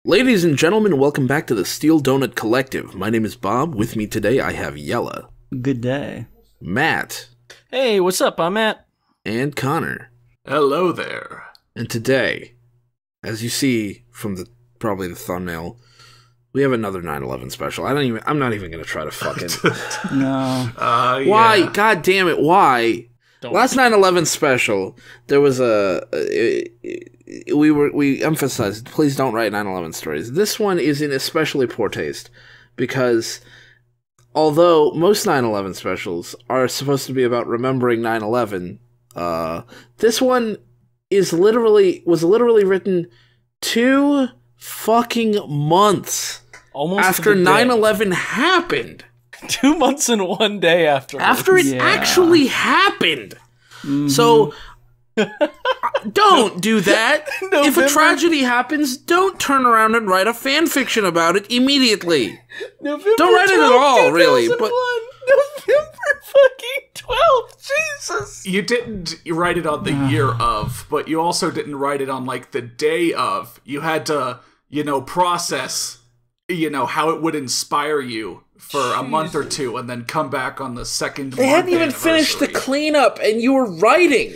Ladies and gentlemen, welcome back to the Steel Donut Collective. My name is Bob. With me today, I have Yella. Good day. Matt. Hey, what's up? I'm Matt. And Connor. Hello there. And today, as you see from probably the thumbnail, we have another 9/11 special. I'm not even gonna try to fucking... No. Why? Yeah. God damn it, why? Last 9/11 special, there was we emphasized, please don't write 9/11 stories. This one is in especially poor taste, because although most 9/11 specials are supposed to be about remembering 9/11, this one was literally written 2 fucking months Almost after 9/11 happened. 2 months and 1 day after. After it actually happened. Mm-hmm. So, don't do that. If a tragedy happens, don't turn around and write a fan fiction about it immediately. November Don't write it at all, really. But November fucking 12th, Jesus. You didn't write it on the year of, but you also didn't write it on, like, the day of. You had to, process, how it would inspire you for a month or two and then come back on the second they hadn't even finished the cleanup and you were writing.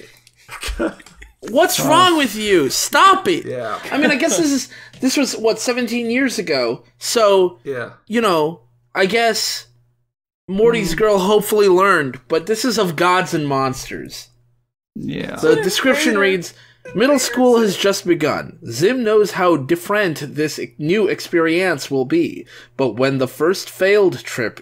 What's wrong with you? Stop it. Yeah. I mean, I guess this was, 17 years ago? So, yeah. I guess Morty's girl hopefully learned, but this is of gods and monsters. Yeah. The description reads, middle school has just begun. Zim knows how different this new experience will be, but when the first failed trip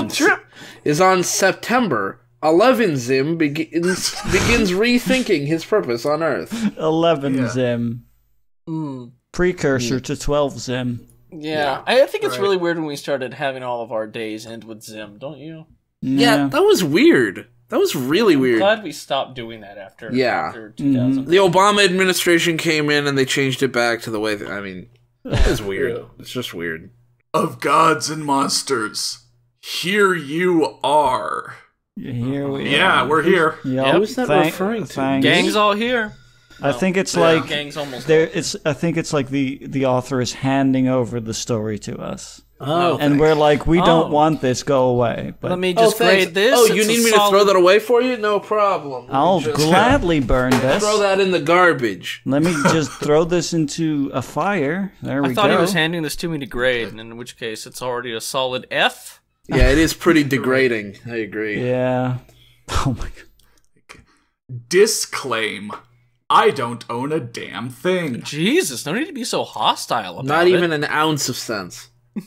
is on September 11, Zim begins rethinking his purpose on Earth. 11 Zim. Precursor to 12 Zim. Yeah. I think it's really weird when we started having all of our days end with Zim, don't you? Yeah, that was weird. That was really weird. I'm glad we stopped doing that after 2000. The Obama administration came in and they changed it back to the way it's weird. Yeah. It's just weird. Of gods and monsters, here you are. Here we are. Yeah, we're here. Yep. Who's that referring to? Thanks. Gang's all here. I think it's like gang's almost there. I think it's like the author is handing over the story to us. Oh, and we're like, we don't want this. Go away. But let me just grade this. Oh, you need me to throw that away for you? No problem. I'll gladly burn this. Throw that in the garbage. Let me just throw this into a fire. There we go. I thought he was handing this to me to grade, and in which case it's already a solid F. Yeah, it is pretty degrading. I agree. Yeah. Oh my god. Disclaim. I don't own a damn thing. Jesus, no need to be so hostile about it. Not even an ounce of sense.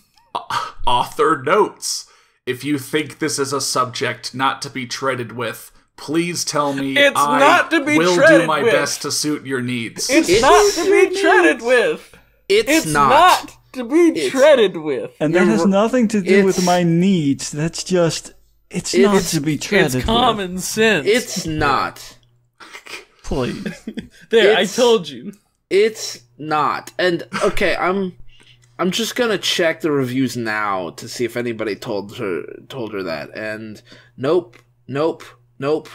Author notes. If you think this is a subject not to be treated with, please tell me it's not to be will treated do my with. best to suit your needs. It's not to be treaded with. It's not to be treaded with. And that has nothing to do with my needs. That's just... It's not to be treaded with. It's common sense. It's not. Please. There, I told you. It's not. And, okay, I'm just gonna check the reviews now to see if anybody told her that. And nope. Oh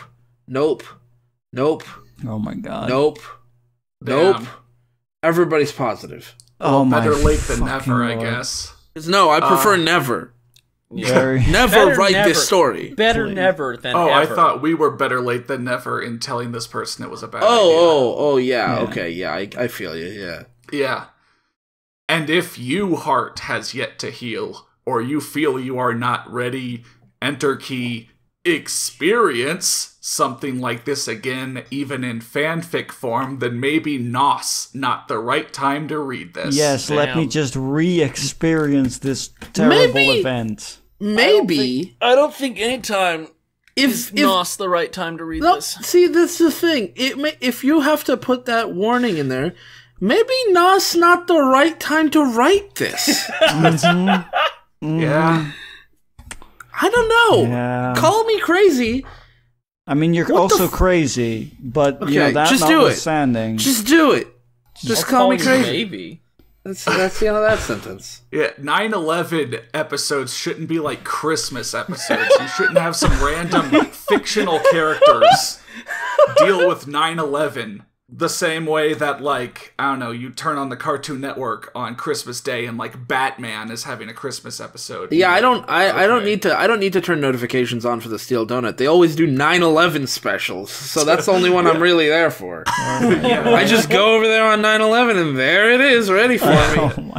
my god. Nope. Everybody's positive. Oh my better late than fucking never, I Lord. guess. No, I prefer never. Very. Never write this story. Better never than Oh, ever. I thought we were better late than never in telling this person it was a bad idea. Oh, yeah. Okay, yeah, I feel you, yeah. Yeah. And if you, heart, has yet to heal, or you feel you are not ready, enter key experience something like this again, even in fanfic form, then maybe NOS not the right time to read this. Yes, let me just re-experience this terrible event. Maybe. I don't think any time If NOS the right time to read this. See, that's the thing. If you have to put that warning in there, maybe NOS not the right time to write this. Yeah. I don't know. Yeah. Call me crazy. I mean, you're also crazy, but Okay, that just do it. notwithstanding. Just do it. Just I'll call me you crazy. Maybe. That's the end of that sentence. Yeah, 9/11 episodes shouldn't be like Christmas episodes. You shouldn't have some random fictional characters deal with 9/11 The same way that, like, I don't know, you turn on the Cartoon Network on Christmas Day and, like, Batman is having a Christmas episode. Yeah, I don't need to turn notifications on for the Steel Donut. They always do 9/11 specials, so that's the only one I'm really there for. I just go over there on 9/11 and there it is, ready for me.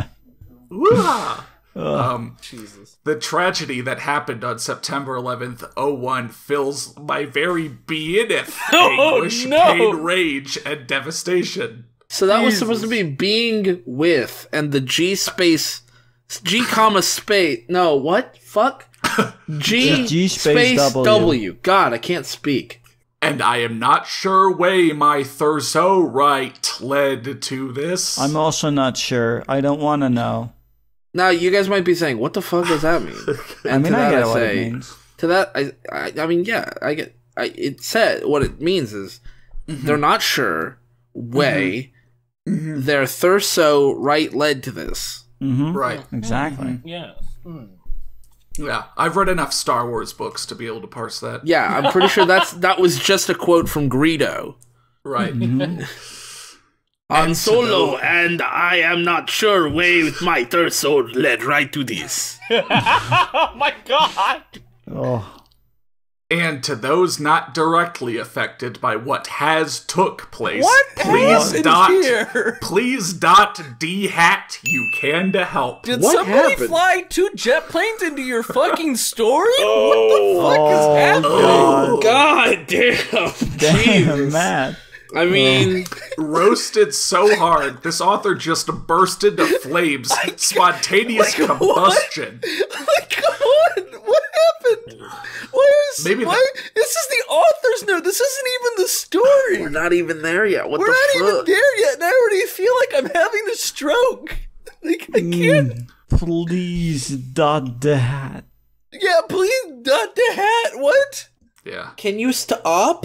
Jesus. The tragedy that happened on September 11th, 01 fills my very beingeth anguish, pain, rage, and devastation. So that was supposed to be being with, and the G comma space. No, what? Fuck? G space W. God, I can't speak. And I am not sure way my Thurso right led to this. I'm also not sure. I don't want to know. Now, you guys might be saying, what the fuck does that mean? And I get what it means. To that, I mean, yeah, I get, it said, what it means is, they're not sure, way, their Thurso right led to this. Right. Exactly. Yeah. Yeah, I've read enough Star Wars books to be able to parse that. Yeah, I'm pretty sure that was just a quote from Greedo. Right. Han Solo, and I am not sure way with my Thurso led right to this. Oh my god! Oh. And to those not directly affected by what has took place, What please happened here? please dot D hat you can to help. Did What somebody happened? fly 2 jet planes into your fucking story? What the fuck is happening? Oh, God damn. Damn, Matt. I mean, Roasted so hard, this author just burst into flames. Spontaneous combustion. Like, what happened? Maybe This is the author's note. This isn't even the story. we're not even there yet. What We're the not fuck? even there yet, and I already feel like I'm having a stroke. Like, I can't. Please dot the hat. Yeah, please, dot the hat. What? Yeah. Can you stop?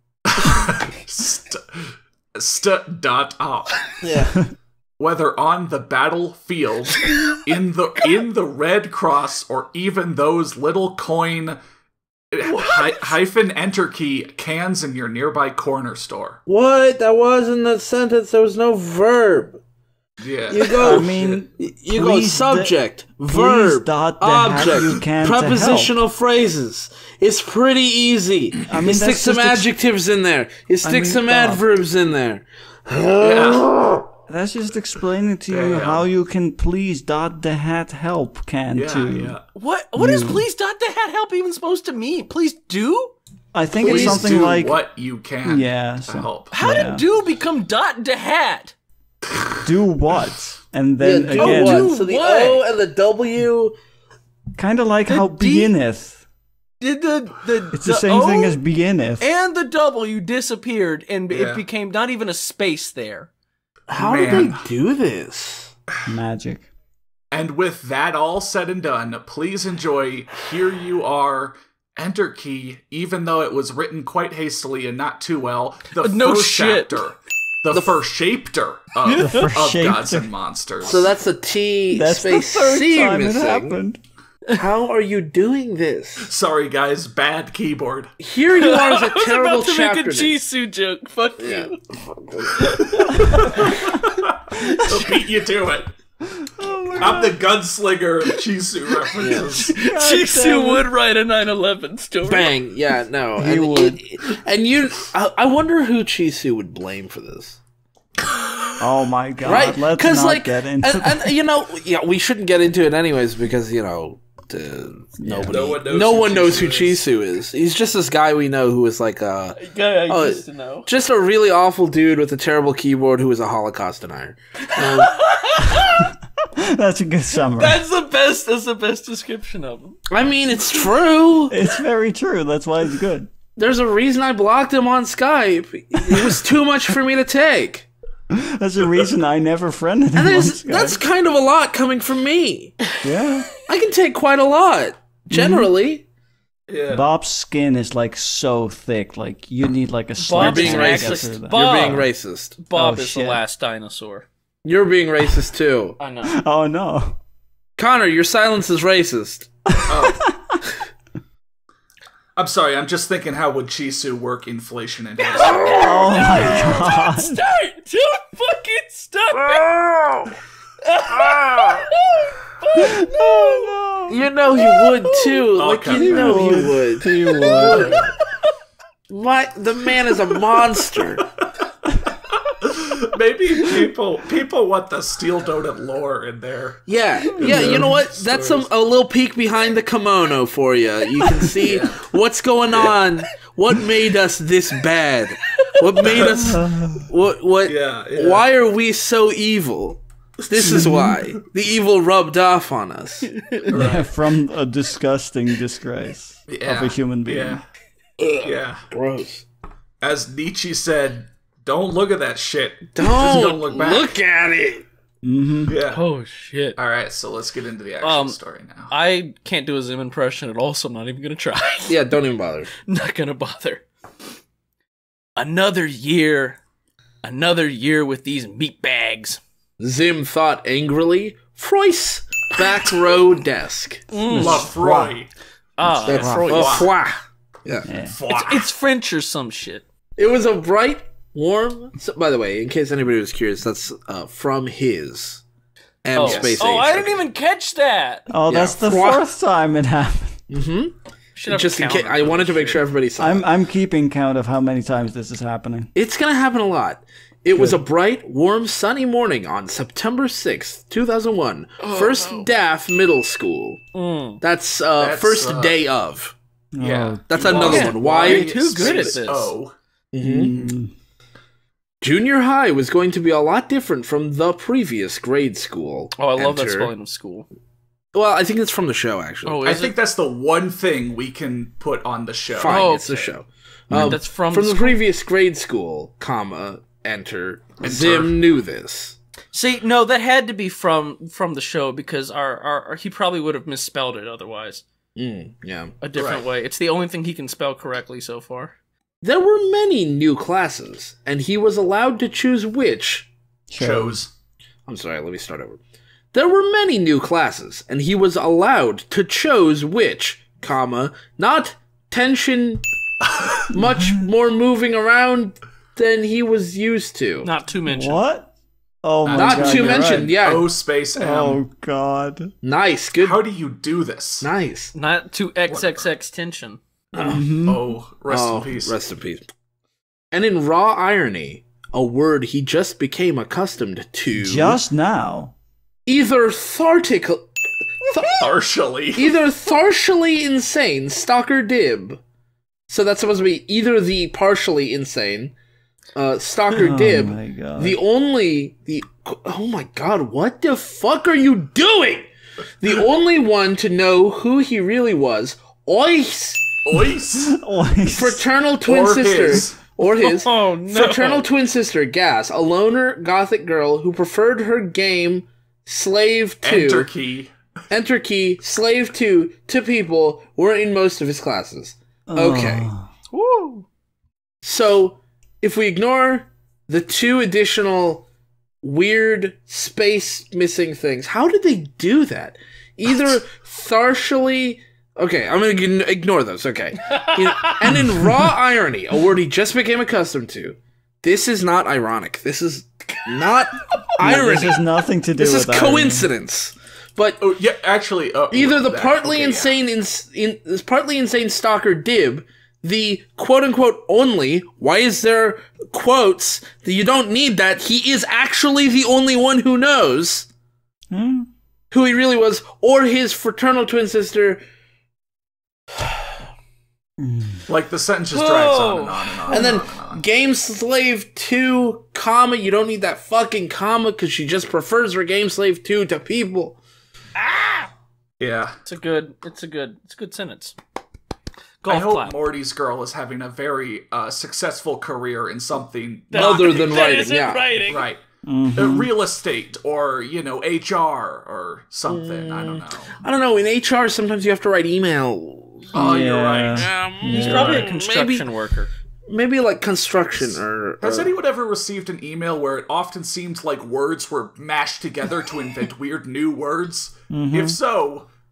Dot up. Yeah. Whether on the battlefield, in the Red Cross, or even those little coin hyphen enter key cans in your nearby corner store. What? That wasn't a sentence. There was no verb. Yeah. You go. I mean, you go please subject, please verb, dot the hat you object, can to prepositional phrases. It's pretty easy. I mean, You stick that's some just adjectives in there. You stick some Bob. adverbs in there. That's just explaining to you Damn. how you can please dot the hat help can to you. Yeah. What is please dot the hat help even supposed to mean? Please do? I think Please it's something do like what you can Yeah, to so- help. How Yeah. did do become dot the hat? do what, and then Yeah, do again, what? So the what? O and the W. kind of like how D- beginneth. Did It's the same O thing as beginneth. and the W disappeared, and Yeah. it became not even a space there. How Man. did they do this? Magic. And with that all said and done, please enjoy Here You Are, Enter Key, even though it was written quite hastily and not too well, the No first shit. chapter. The first chapter of first Gods chapter. and Monsters. So that's a T That's the space third C time it missing. happened. How are you doing this? Sorry guys, bad keyboard. Here you are as a I was terrible about to chapter make a name. Jisoo joke. Fuck you. I'll beat you to it. I'm the gunslinger of Chisu references. Jisoo would write a 9/11 story. Bang! Yeah, no. He would. And you, I wonder who Chisu would blame for this, Oh my god! right? Let's Because not like, get into and you know, yeah, we shouldn't get into it anyways because you know, nobody, no one knows who Chisu is. He's just this guy we know who is like Guy I used to know. just a really awful dude with a terrible keyboard who is a Holocaust denier. That's a good summary. That's the best. That's the best description of him. I mean, it's true. It's very true. That's why it's good. There's a reason I blocked him on Skype. It was too much for me to take. That's the reason I never friended him. And on that's, Skype. that's kind of a lot coming from me. Yeah. I can take quite a lot, generally. Yeah. Bob's skin is like so thick, like you need like a Bob's being sledgehammer to racist. get through that. Bob. You're being racist. Bob Oh, is shit. the last dinosaur. You're being racist too. I know. Oh no! Connor, your silence is racist. I'm sorry, I'm just thinking how would Chisu work inflation into his Oh my god. Don't fucking start! Oh no. You know he would too. Like Okay. you know he would. He would. The man is a monster. Maybe people want the Steel Donut lore in there. Yeah. You know what? That's a little peek behind the kimono for you. You can see what's going on. What made us this bad? What made us? What? Yeah. Why are we so evil? This is why the evil rubbed off on us. Yeah, from a disgusting disgrace of a human being. Yeah. Gross. As Nietzsche said, don't look at that shit. Don't Just don't look back. look at it. Yeah. Oh shit! All right, so let's get into the actual story now. I can't do a Zim impression at all, so I'm not even gonna try. Yeah, don't even bother. Not gonna bother. Another year with these meat bags. Zim thought angrily. Froyce, back row desk. Lafroy. Ah, That's Froyce. foie. Yeah. It's French or some shit. It was a bright, warm. So, by the way, in case anybody was curious, that's from his M space H. Oh, I didn't even catch that. Oh, that's the Froid. fourth time it happened. Should have Just in case, counted I for wanted to this make sure everybody saw. I'm keeping count of how many times this is happening. It's gonna happen a lot. It was a bright, warm, sunny morning on September 6th, 2001. First DAF Middle School. That's first day of. Yeah. That's another one. Why? You're too good at this. Oh. Junior high was going to be a lot different from the previous grade school. Oh, I love that Enter- spelling of school. Well, I think it's from the show, actually. Oh, I is think it? that's the one thing we can put on the show. Fine, Oh, it's the okay. show. That's from the school? previous grade school, comma, enter. Zim knew this. See, no, that had to be from the show because our he probably would have misspelled it otherwise. Yeah. A different way. It's the only thing he can spell correctly so far. There were many new classes, and he was allowed to choose which. Chose. I'm sorry, let me start over. There were many new classes, and he was allowed to choose which, comma, not tension, much more moving around than he was used to. Not to mention. What? Oh my Not god. to you're mention, right. yeah. O space M. Oh god. Nice, good. How do you do this? Nice. Not to XXX tension. Oh, rest in peace. Rest in peace. And in raw irony, a word he just became accustomed to. Just now. Either Partially. either partially insane Stalker Dib. So that's supposed to be either the partially insane Stalker Dib. Oh my god. Oh my god, what the fuck are you doing? The only one to know who he really was, Ois, Ois. fraternal twin Or sister. his. Or his Oh, no. fraternal twin sister, Gas, a loner gothic girl who preferred her game Slave 2. Enter key. Slave 2 to people were in most of his classes. Okay. Woo! So, if we ignore the two additional weird space missing things, how did they do that? Either partially... Okay, I'm going to ignore those, okay. And in raw irony, a word he just became accustomed to, this is not ironic. This is not irony. This has nothing to do This with is coincidence. But Oh, yeah, actually. either the that- partly okay, insane this partly insane Stalker Dib, the quote unquote only, why is there quotes that you don't need that? He is actually the only one who knows who he really was, or his fraternal twin sister. Like the sentence just drags on and on and on. And then on and on. Game Slave 2, comma, you don't need that fucking comma because she just prefers her Game Slave 2 to people. Yeah. It's a good sentence. I Golf hope clap. Morty's girl is having a very successful career in something Other than That writing, isn't yeah. writing. right. Real estate or, HR or something. I don't know. I don't know, in HR sometimes you have to write emails. Oh, you're right. He's probably a construction worker. Maybe like construction or... Has anyone ever received an email where it often seemed like words were mashed together to invent weird new words? If so,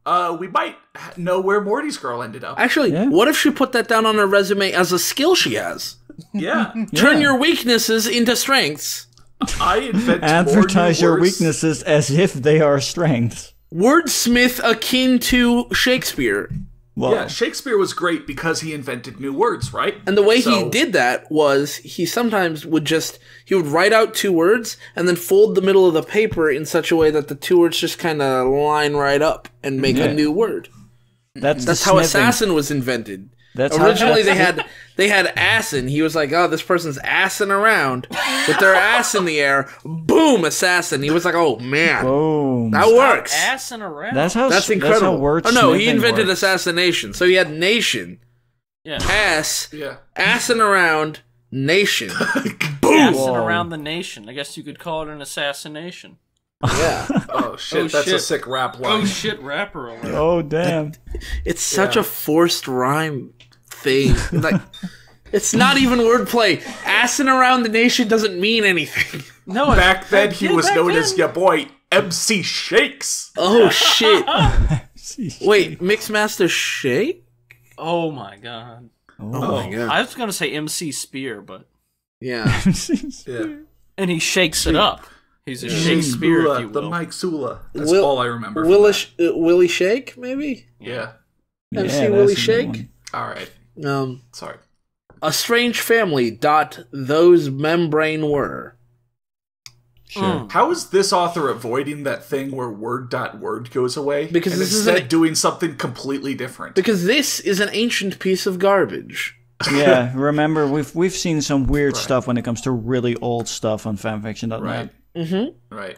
we might know where Morty's girl ended up. Actually, what if she put that down on her resume as a skill she has? Yeah. Turn your weaknesses into strengths. I invent Advertise more your new words. weaknesses as if they are strengths. Wordsmith akin to Shakespeare. Well, Yeah, Shakespeare was great because he invented new words, right? And the way he So- did that was he sometimes would he would write out 2 words and then fold the middle of the paper in such a way that the 2 words just kind of line right up and make a new word. that's How smithing. assassin was invented. That's Originally how, they had assin. He was like, oh, this person's assing around with their ass in the air. Boom, assassin. He was like, oh man, boom. that works. Assing around. That's how. That's incredible. That's how word oh no, he smithing invented works. assassination. So he had nation, yeah. ass, Yeah. assing around, nation. Assing around the nation. I guess you could call it an assassination. Yeah, Oh shit, Oh, that's a shit. sick rap Oh line. shit, rapper alert. Oh damn! it's such a forced rhyme thing. Like, it's not even wordplay. Assing around the nation doesn't mean anything. No, Back then, he was back known then- as your boy MC Shakes. Oh shit! Wait, Mixmaster Shake? Oh my god. Oh my god! I was gonna say MC Spear, but Yeah. Yeah. and he shakes it up. He's a Shakespeare, if you the will. Mike Sula. That's Will- all I remember. from Willie Shake, maybe? that. Yeah. MC Yeah, Willie that's a good Shake? one. All right. Sorry. A strange family. Those membrane were. Sure. How is this author avoiding that thing where word goes away? Because and this is instead an- doing something completely different. Because this is an ancient piece of garbage. Yeah, remember we've seen some weird stuff when it comes to really old stuff on fanfiction.net. Right. Mm-hmm. Right.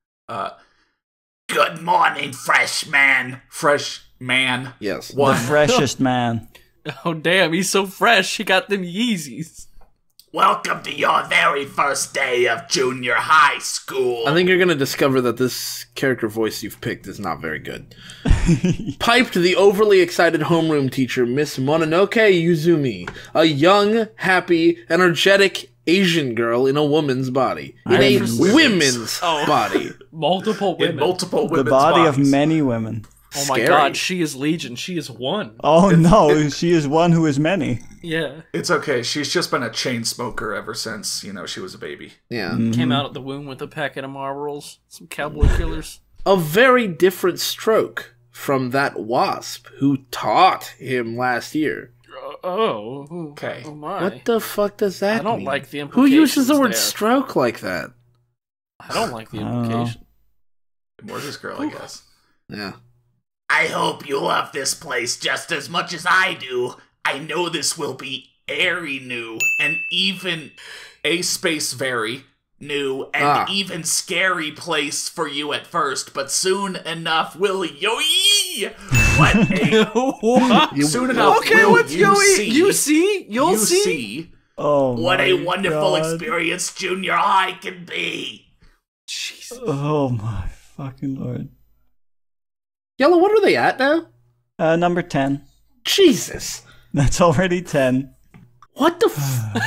Good morning, fresh man. Fresh man. Yes. The One. freshest man. Oh damn, he's so fresh. He got them Yeezys. Welcome to your very first day of junior high school. I think you're going to discover that this character voice you've picked is not very good. Piped the overly excited homeroom teacher, Miss Mononoke Yuzumi, a young, happy, energetic Asian girl in a woman's body. In a women's body. Multiple in women. multiple The women's body of bodies. many women. Oh my Scary. god, she is legion. She is one. Oh no, she is one who is many. Yeah. It's okay. She's just been a chain smoker ever since, she was a baby. Yeah. Came out of the womb with a packet of Marlboros. Some cowboy killers. A very different stroke from that wasp who taught him last year. Oh. Okay. Oh my. What the fuck does that I don't mean? like the Who uses the implications word there. stroke like that? I don't like the I don't know. implication. Mortis girl, I guess. Yeah. I hope you love this place just as much as I do. I know this will be airy new and even A space very. new and Ah. even scary place for you at first, but soon enough will yo-ee! What a What? Soon enough, Okay, will what's you Yoey? see? You see? You'll You see? see. Oh what my a wonderful God. experience junior high can be. Jesus. Oh my fucking lord. Yellow, what are they at now? Number 10. Jesus. That's already 10. What the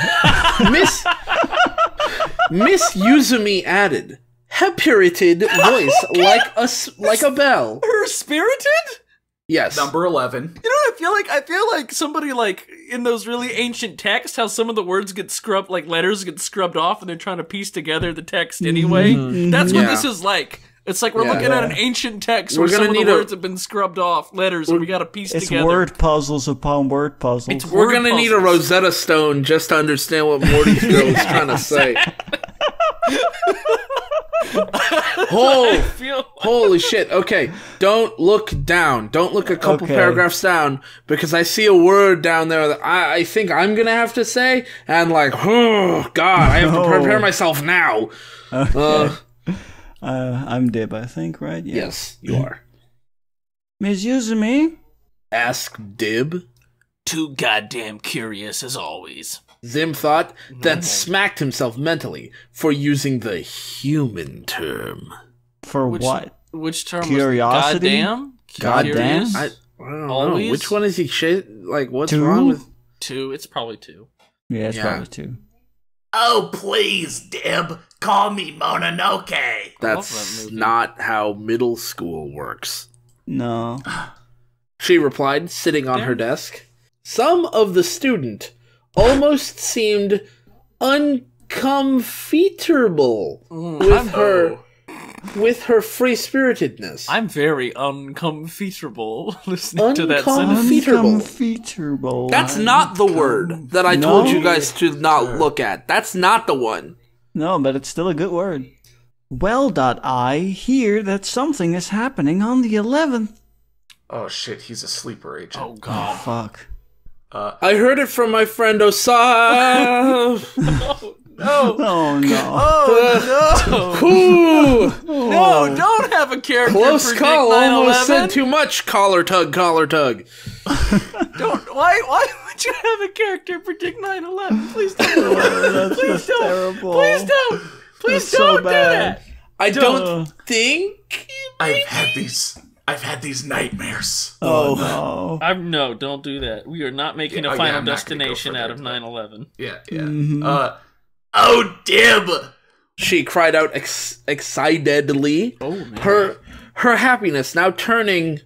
Miss Yuzumi added, "Hepirited voice like a bell." Her spirited? Yes. Number 11. You know what I feel like? I feel like somebody like in those really ancient texts, how some of the words get scrubbed, like letters get scrubbed off, and they're trying to piece together the text anyway. That's what Yeah. this is like. It's like we're Yeah. looking at an ancient text We're where some gonna of the need a- words have been scrubbed off, letters, and we got to piece It's together. word puzzles upon word puzzles. It's We're word gonna need a puzzles. Rosetta Stone just to understand what Morty's girl is trying to say. Oh, Feel holy shit. Okay, don't look down. Don't look a couple Okay. paragraphs down, because I see a word down there that I think I'm gonna have to say, and like, oh, God, I have to No. prepare myself now. I'm Dib, I think, right? Yeah. Yes, you are. Miss Yuzumi? Ask Dib. too goddamn curious as always. Zim thought, then smacked himself mentally for using the human term. For Which- what? Which term? Curiosity? Was goddamn. Goddamn? Curious? I don't know. Always? Which one is he like, what's Two? wrong with... Two. It's probably two. Yeah, it's Yeah. probably 2. Oh, please, Dib, call me Mononoke. love that That's movie. not how middle school works. No. She replied, sitting on her desk. Some of the student almost seemed uncomfortable with her free-spiritedness. I'm very uncomfortable listening to that sentence. Uncomfortable. That's not the word that I told you guys to not look at. That's not the one. No, but it's still a good word. Well, I hear that something is happening on the 11th. Oh shit, he's a sleeper agent. Oh god. Fuck. I heard it from my friend Osaf. Oh no. Oh no. No, don't have a character Close predict call. 9/11. Almost said too much. Collar tug, collar tug. Don't. Why would you have a character predict 9/11? Please don't. That's Please just don't. terrible. Please don't. Please That's so don't do bad. that. I don't think. I've had these nightmares. Oh no. No, don't do that. We are not making a Yeah, Final I'm not gonna go Destination for out that. of 9/11. Yeah. Oh, Dib! She cried out excitedly. Oh man. Her happiness now turning.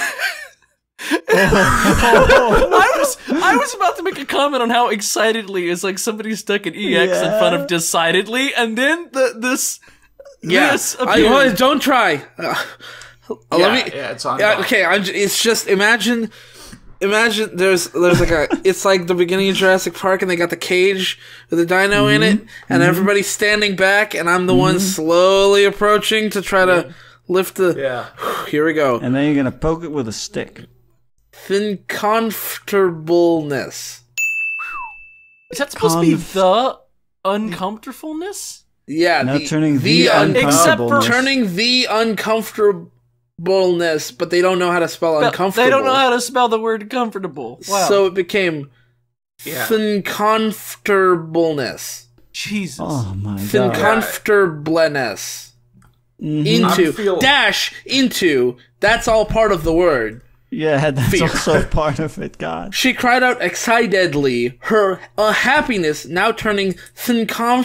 I was about to make a comment on how excitedly is like somebody stuck an EX in front of decidedly, and then this appeared. Don't try. It's on. Okay, it's just imagine there's like it's like the beginning of Jurassic Park and they got the cage with the dino in it and everybody's standing back and I'm the one slowly approaching to try to lift the. Here we go. And then you're gonna poke it with a stick. Thin comfortableness. Is that supposed to be the uncomfortableness? Yeah, Now turning the Except for- turning the uncomfortableness, but they don't know how to spell uncomfortable. They don't know how to spell the word comfortable. Wow. So it became thin comfortableness. Jesus. Oh my Thin god. comfortableness. Into. I'm Dash. Into. That's all part of the word. Yeah, that's Fear. also part of it, God. She cried out excitedly, her happiness now turning thin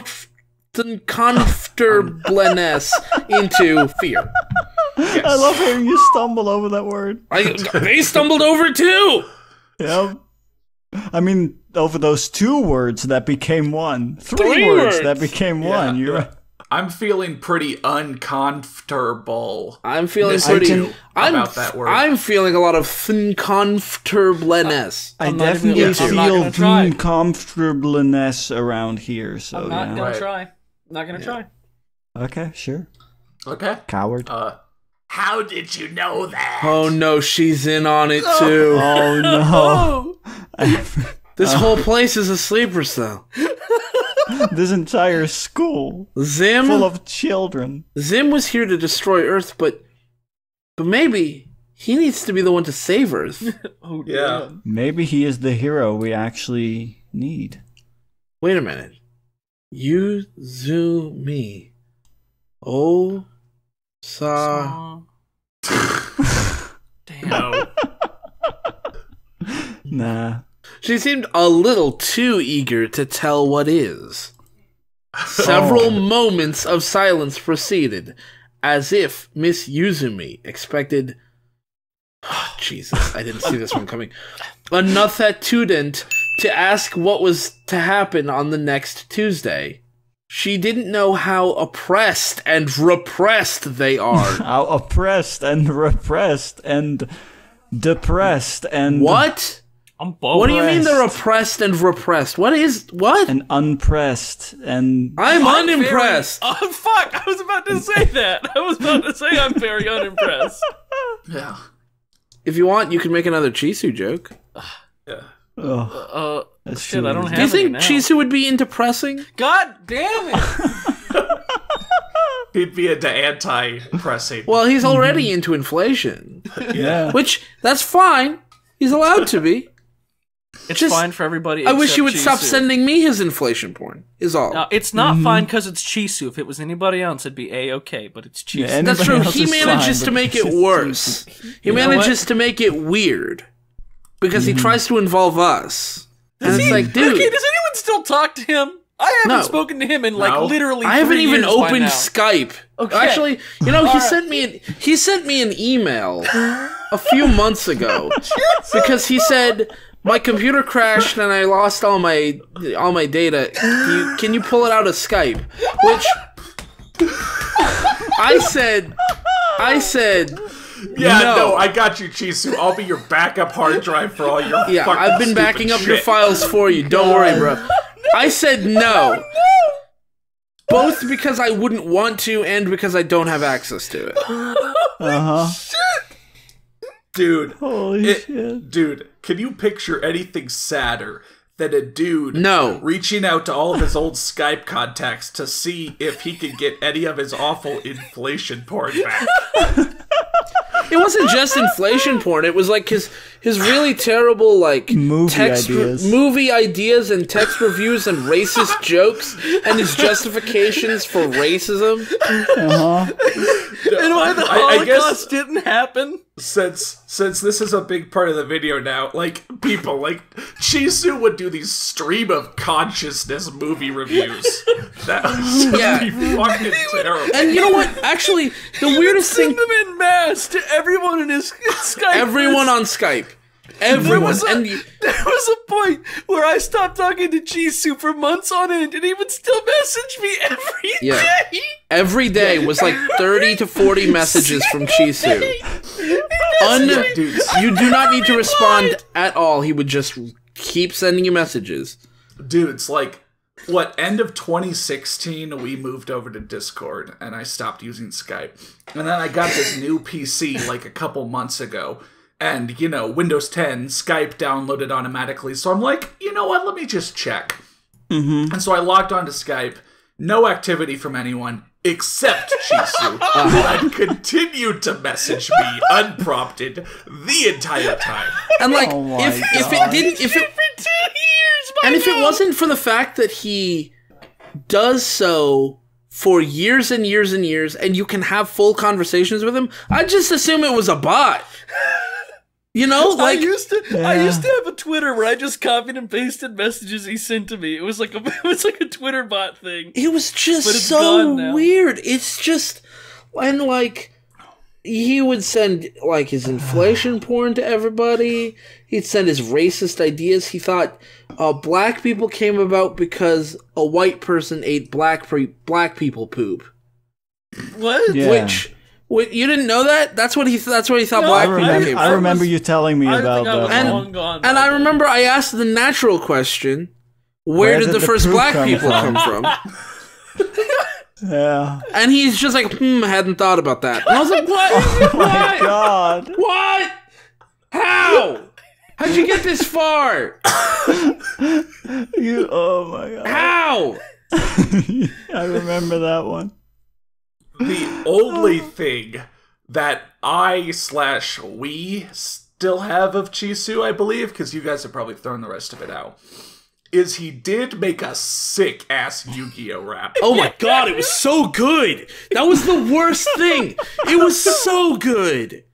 comfortableness into fear. I love hearing you stumble over that word. They stumbled over it too! Yep. I mean, over those 2 words that became one. 3 3 words words. that became one. You're right. I'm feeling pretty uncomfortable. I'm feeling I pretty. can- about that word. I'm feeling a lot lot of thin comfortableness. I I'm not even definitely gonna- I'm not feel gonna try. uncomfortableness around here, so I'm not yeah. gonna try. Not gonna try. Okay, sure. Okay. Coward. How did you know that? Oh no, she's in on it too. Oh no. This whole place is a sleeper cell. This entire school Zim full of children. Zim was here to destroy Earth, but maybe he needs to be the one to save Earth. Oh Yeah. damn. Maybe he is the hero we actually need. Wait a minute. Yuzumi. Oh sa Damn. No. Nah. She seemed a little too eager to tell what is. Several moments of silence proceeded, as if Miss Yuzumi expected. Oh, Jesus, I didn't see this one coming. Another student to ask what was to happen on the next Tuesday. She didn't know how oppressed and repressed they are. How oppressed and repressed and depressed and What? I'm both. What do you mean they're oppressed and repressed? What? and unpressed and I'm unimpressed. Oh fuck! I was about to say that. I was about to say I'm very unimpressed. Yeah. If you want, you can make another Chisu joke. Yeah. that's Shit, too I don't easy. have Do you any think now. Chisu would be into pressing? God damn it! He'd be into anti-pressing. Well, he's already into inflation. Yeah. Which, that's fine. He's allowed to be. It's Just- fine for everybody. I wish except you would stop Chisu. sending me his inflation porn, is all. No, it's not fine because it's Chisu. If it was anybody else, it'd be a-okay. But it's Chisu. Yeah, That's anybody true. else He is manages fine, to but make it's it just worse. He know manages to make it weird. Because he tries to involve us. And it's like, dude, Okay, does anyone still talk to him? I haven't No. spoken to him in like No. literally. I haven't 3 even years by opened now. Skype. Okay. Actually, he sent me an email a few months ago because he said my computer crashed and I lost all my data. Can you pull it out of Skype? Which I said. Yeah, No. no, I got you, Chisu. I'll be your backup hard drive for all your Yeah, fucking I've been stupid backing up your shit. files for you. Don't worry, bro. I said no. Both because I wouldn't want to and because I don't have access to it. Dude, Holy shit. dude, can you picture anything sadder than a dude No. reaching out to all of his old Skype contacts to see if he could get any of his awful inflation porn back? It wasn't just inflation porn. It was like his really terrible like movie ideas and text reviews and racist jokes and his justifications for racism. And why the I guess- Holocaust didn't happen? Since this is a big part of the video now, like, people, like, Chisu would do these stream of consciousness movie reviews. That was Yeah. fucking terrible. And you know what? Actually, the weirdest Send thing. them in mass to everyone in his Skype. Everyone on Skype. Everyone. There was a point where I stopped talking to Jisoo for months on end, and he would still message me every Yeah. day. Every day was like 30 to 40 messages from Chisu. Dude, You do not need to respond at all. He would just keep sending you messages. dudes, like, what, end of 2016, we moved over to Discord, and I stopped using Skype. And then I got this new PC, like, a couple months ago. And, you know, Windows 10, Skype downloaded automatically. So I'm like, you know what, let me just check. And so I logged onto Skype. No activity from anyone except Chisu, who had continued to message me unprompted the entire time. And like, Oh my if it God. didn't, if it, For 2 years, and if it wasn't for the fact that he does so for years and years and years, and you can have full conversations with him, I'd just assume it was a bot. You know, like I used to have a Twitter where I just copied and pasted messages he sent to me. It was like a Twitter bot thing. it was just But it's so gone now. weird. It's just, and like, he would send like his inflation porn to everybody. He'd send his racist ideas. He thought black people came about because a white person ate black people poop. What? Yeah. Which you didn't know that? That's what he thought No, black I people came I from. remember you telling me I about think I was that. long gone. And I remember I asked the natural question, where did the first poop black come people from? come from? Yeah. And he's just like, hadn't thought about that. And I was like, what? Oh my What? God. What? How? How'd you get this far? Oh my God. How? I remember that one. The only thing that we still have of Chisu, I believe, because you guys have probably thrown the rest of it out, is he did make a sick-ass Yu-Gi-Oh! Rap. Oh my god, it was so good. That was the worst thing. It was so good.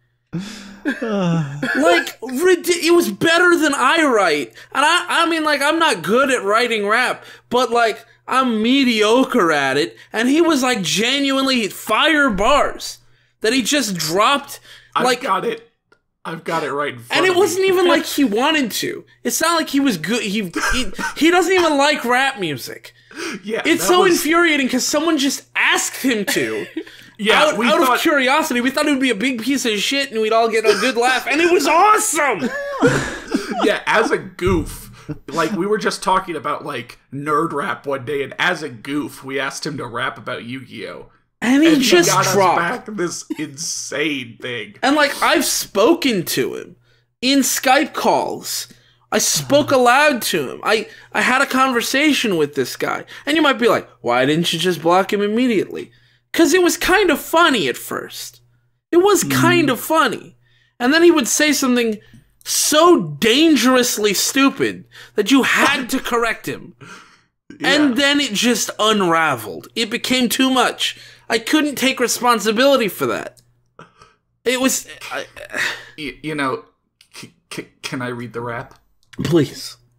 Like, it was better than I write. And I mean, like, I'm not good at writing rap, but, like, I'm mediocre at it. And he was, like, genuinely fire bars that he just dropped. Like, I've got it right in front and it of me. wasn't even like he wanted to. It's not like he was good. He doesn't even like rap music. Yeah, It's that so was- infuriating because someone just asked him to. Yeah, out we of thought- curiosity, we thought it would be a big piece of shit and we'd all get a good laugh, and it was awesome! Yeah, as a goof, like, we were just talking about, like, nerd rap one day, and as a goof, we asked him to rap about Yu-Gi-Oh! And he And just he got dropped. us back this insane thing. And, like, I've spoken to him in Skype calls. I spoke aloud to him. I had a conversation with this guy. And you might be like, why didn't you just block him immediately? Because it was kind of funny at first. It was kind of funny. And then he would say something so dangerously stupid that you had to correct him. And then it just unraveled. It became too much. I couldn't take responsibility for that. It was... You know, can I read the rap? Please.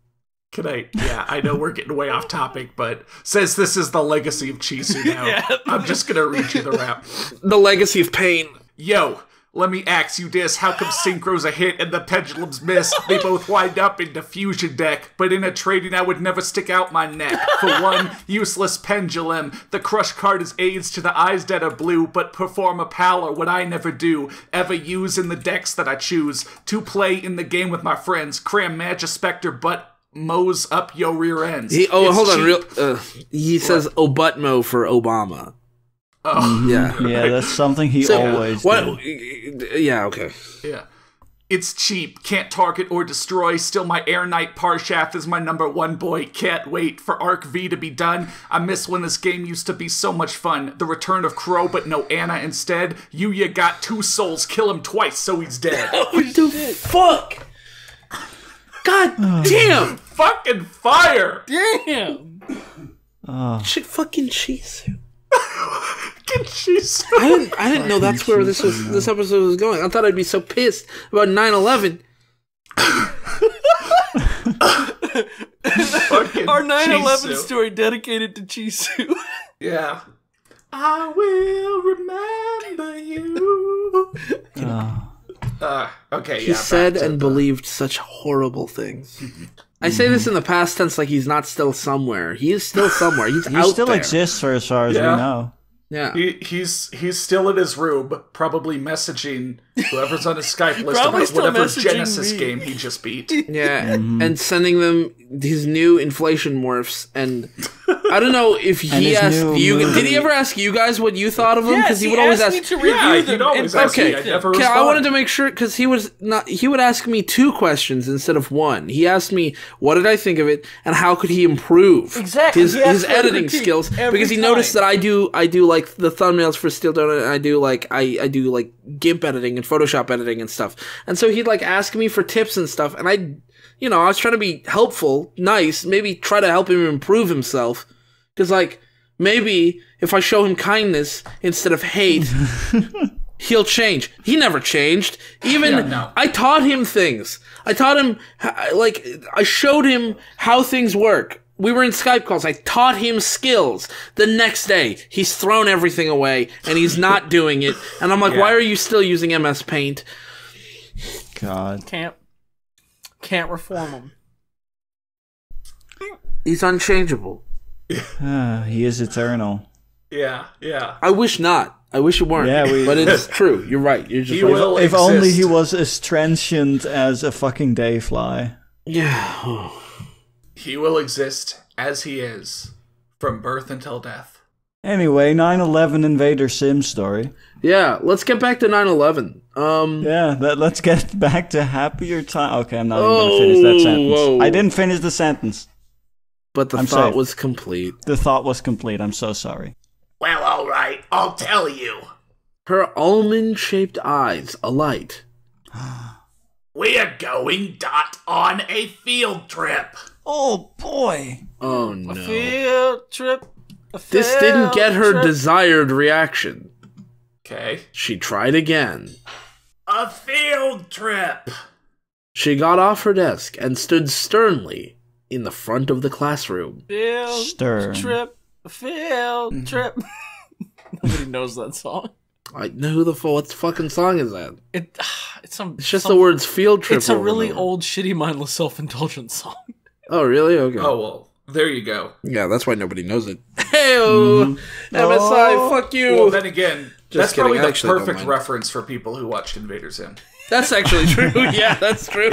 Yeah, I know we're getting way off topic, but since this is the legacy of Chisu now, Yeah. I'm just gonna read you the rap. The legacy of pain. Yo, let me ask you this. How come Synchro's a hit and the Pendulums miss? They both wind up in the Fusion deck, but in a trading I would never stick out my neck. For one, useless Pendulum. The Crush card is aids to the eyes that are blue, but perform a pallor, what I never do. Ever use in the decks that I choose. To play in the game with my friends. Cram Magispector, but mows up your rear ends. Hold on. cheap. He says Obutmo for Obama. Oh, Yeah. Yeah, that's something he always What? did. Yeah. Okay. yeah. It's cheap, can't target or destroy. Still, my Air Knight Parshath is my number one boy. Can't wait for Arc V to be done. I miss when this game used to be so much fun. The return of Crow, but no Anna instead. Yuya got 2 souls, kill him twice, so he's dead. What the fuck? God damn! Fucking fire! Damn. Shit, fucking Chisu. Fucking Jesus. I didn't know that's where this episode was going. I thought I'd be so pissed about 9/11. Fucking Our 9/11 Chisu. story dedicated to Chisu. Yeah. I will remember you. Okay, He yeah. said back to and the- believed such horrible things. I say this in the past tense like he's not still somewhere. He is still somewhere. He's He out still there. exists for as far as Yeah. we know. Yeah. He's still in his room, probably messaging whoever's on his Skype list Probably about still whatever messaging Genesis me. game he just beat. Yeah, and sending them his new inflation morphs, and I don't know if And he his asked new you. movie. Did he ever ask you guys what you thought of them? Yes, he would always asked ask. me to review Yeah, them. he'd always and ask me. Okay, I never okay. I respond. wanted to make sure because he was not. He would ask me 2 questions instead of 1. He asked me what did I think of it and how could he improve Exactly. his He asked his for a editing critique skills every because he time. noticed that I do like the thumbnails for Steel Donut and I do like I do like GIMP editing and Photoshop editing and stuff. And so he'd like ask me for tips and stuff, and I was trying to be helpful, nice, maybe try to help him improve himself. Because, like, maybe if I show him kindness instead of hate, he'll change. He never changed. Even, Yeah, no. I taught him things. I taught him, I showed him how things work. We were in Skype calls. I taught him skills. The next day, he's thrown everything away, and he's not doing it. And I'm like, why are you still using MS Paint? God. Can't reform him. He's unchangeable. He is eternal. Yeah, yeah. I wish not. I wish it weren't. Yeah, but it's true. You're right. You're just He right. will If only he exist. was as transient as a fucking dayfly. Yeah. He will exist as he is, from birth until death. Anyway, 9/11 Invader Sim story. Yeah, let's get back to 9/11. Yeah, let's get back to happier time. Okay, I'm not even gonna finish that sentence. whoa. I didn't finish the sentence. But the I'm thought safe. was complete. The thought was complete. I'm so sorry. Well, alright, I'll tell you. Her almond-shaped eyes alight. We are going on a field trip. Oh boy. Oh no. Field trip. This didn't get her trip. desired reaction. Okay. She tried again. A field trip. She got off her desk and stood sternly in the front of the classroom. Field Stern. trip. Field trip. Nobody knows that song. I know who what fucking song is that? It's just the words field trip. It's a over really and over. old, shitty, mindless, self-indulgent song. Oh, really? Okay. Oh, well, there you go. Yeah, that's why nobody knows it. Hey-o! MSI, fuck you! Well, then again, that's kidding, probably I the actually don't perfect mind. reference for people who watched Invader Zim. That's actually true. Yeah, that's true.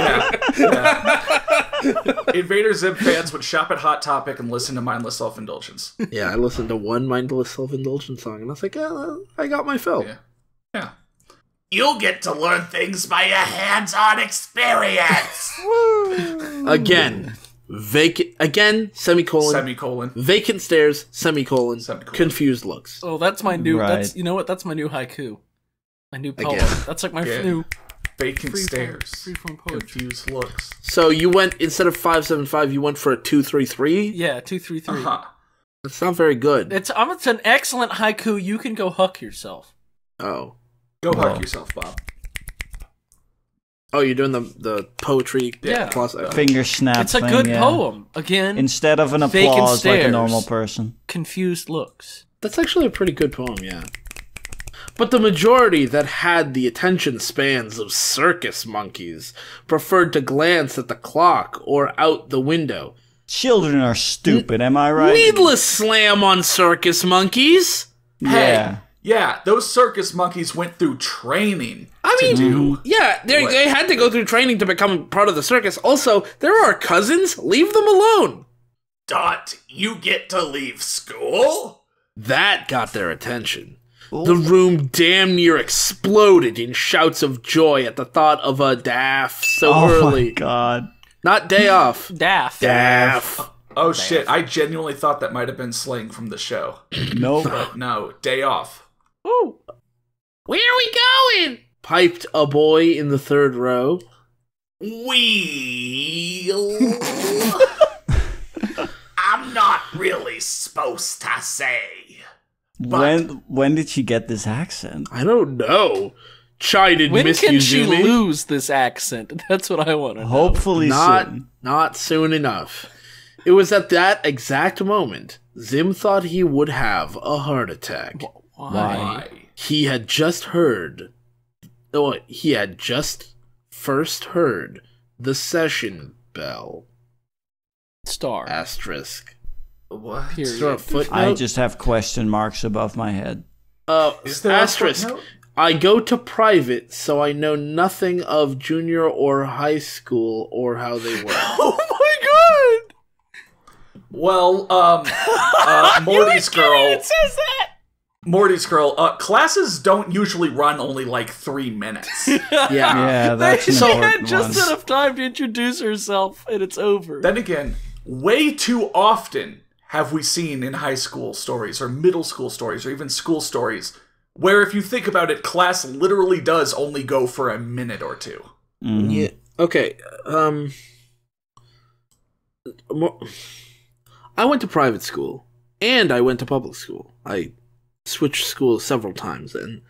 Invader Zim fans would shop at Hot Topic and listen to Mindless Self-Indulgence. Yeah, I listened to one mindless self-indulgence song, and I was like, I got my fill. Yeah. Yeah. You'll get to learn things by a hands-on experience. Again, semicolon, Semicolon. vacant stares, semicolon, Semicolon. confused looks. Oh, that's my new. Right. That's, you know what? That's my new haiku. My new poem. Again. That's like my Again. new Vacant Freeform- stares. freeform poetry. Confused looks. So you went, instead of 575, you went for a 233? Yeah, 233. Uh-huh. That's not very good. It's an excellent haiku. You can go huck yourself. Oh. Go huck yourself, Bob. Oh, you're doing the poetry Yeah. plus. Okay. Finger snap It's a thing, good yeah. poem. Again, Instead of an Vacant applause like a stares. normal person. confused looks. That's actually a pretty good poem, yeah. But the majority that had the attention spans of circus monkeys preferred to glance at the clock or out the window. Children are stupid, am I right? Needless slam on circus monkeys! Yeah. Yeah, those circus monkeys went through training. Yeah, they had to go through training to become part of the circus. Also, they're our cousins. Leave them alone. Dot, you get to leave school? That got their attention. The room damn near exploded in shouts of joy at the thought of a daff so Oh early. my god. Not day off. Daft. Daff. Oh shit, I genuinely thought that might have been slang from the show. Nope. But no, day off. Ooh. Where are we going? Piped a boy in the third row. I'm not really supposed to say. When did she get this accent? I don't know. Chided When Miss can she Yuzumi. lose this accent? That's what I want to know. Hopefully soon. Not soon enough. It was at that exact moment Zim thought he would have a heart attack. Why? He had just heard. Oh, he had just first heard the session bell. Star. Asterisk. What? Period. Is there a footnote? I just have question marks above my head. Is there a asterisk. footnote? I go to private, so I know nothing of junior or high school or how they work. Oh my god! Well, Morty's girl. It says that! Morty's girl. Classes don't usually run only like 3 minutes. Yeah. Yeah, that's an She had important just one. enough time to introduce herself, and it's over. Then again, way too often have we seen in high school stories or middle school stories or even school stories where if you think about it, class literally does only go for a minute or two. Mhm. Yeah. Okay. I went to private school and I went to public school. I switched schools several times, and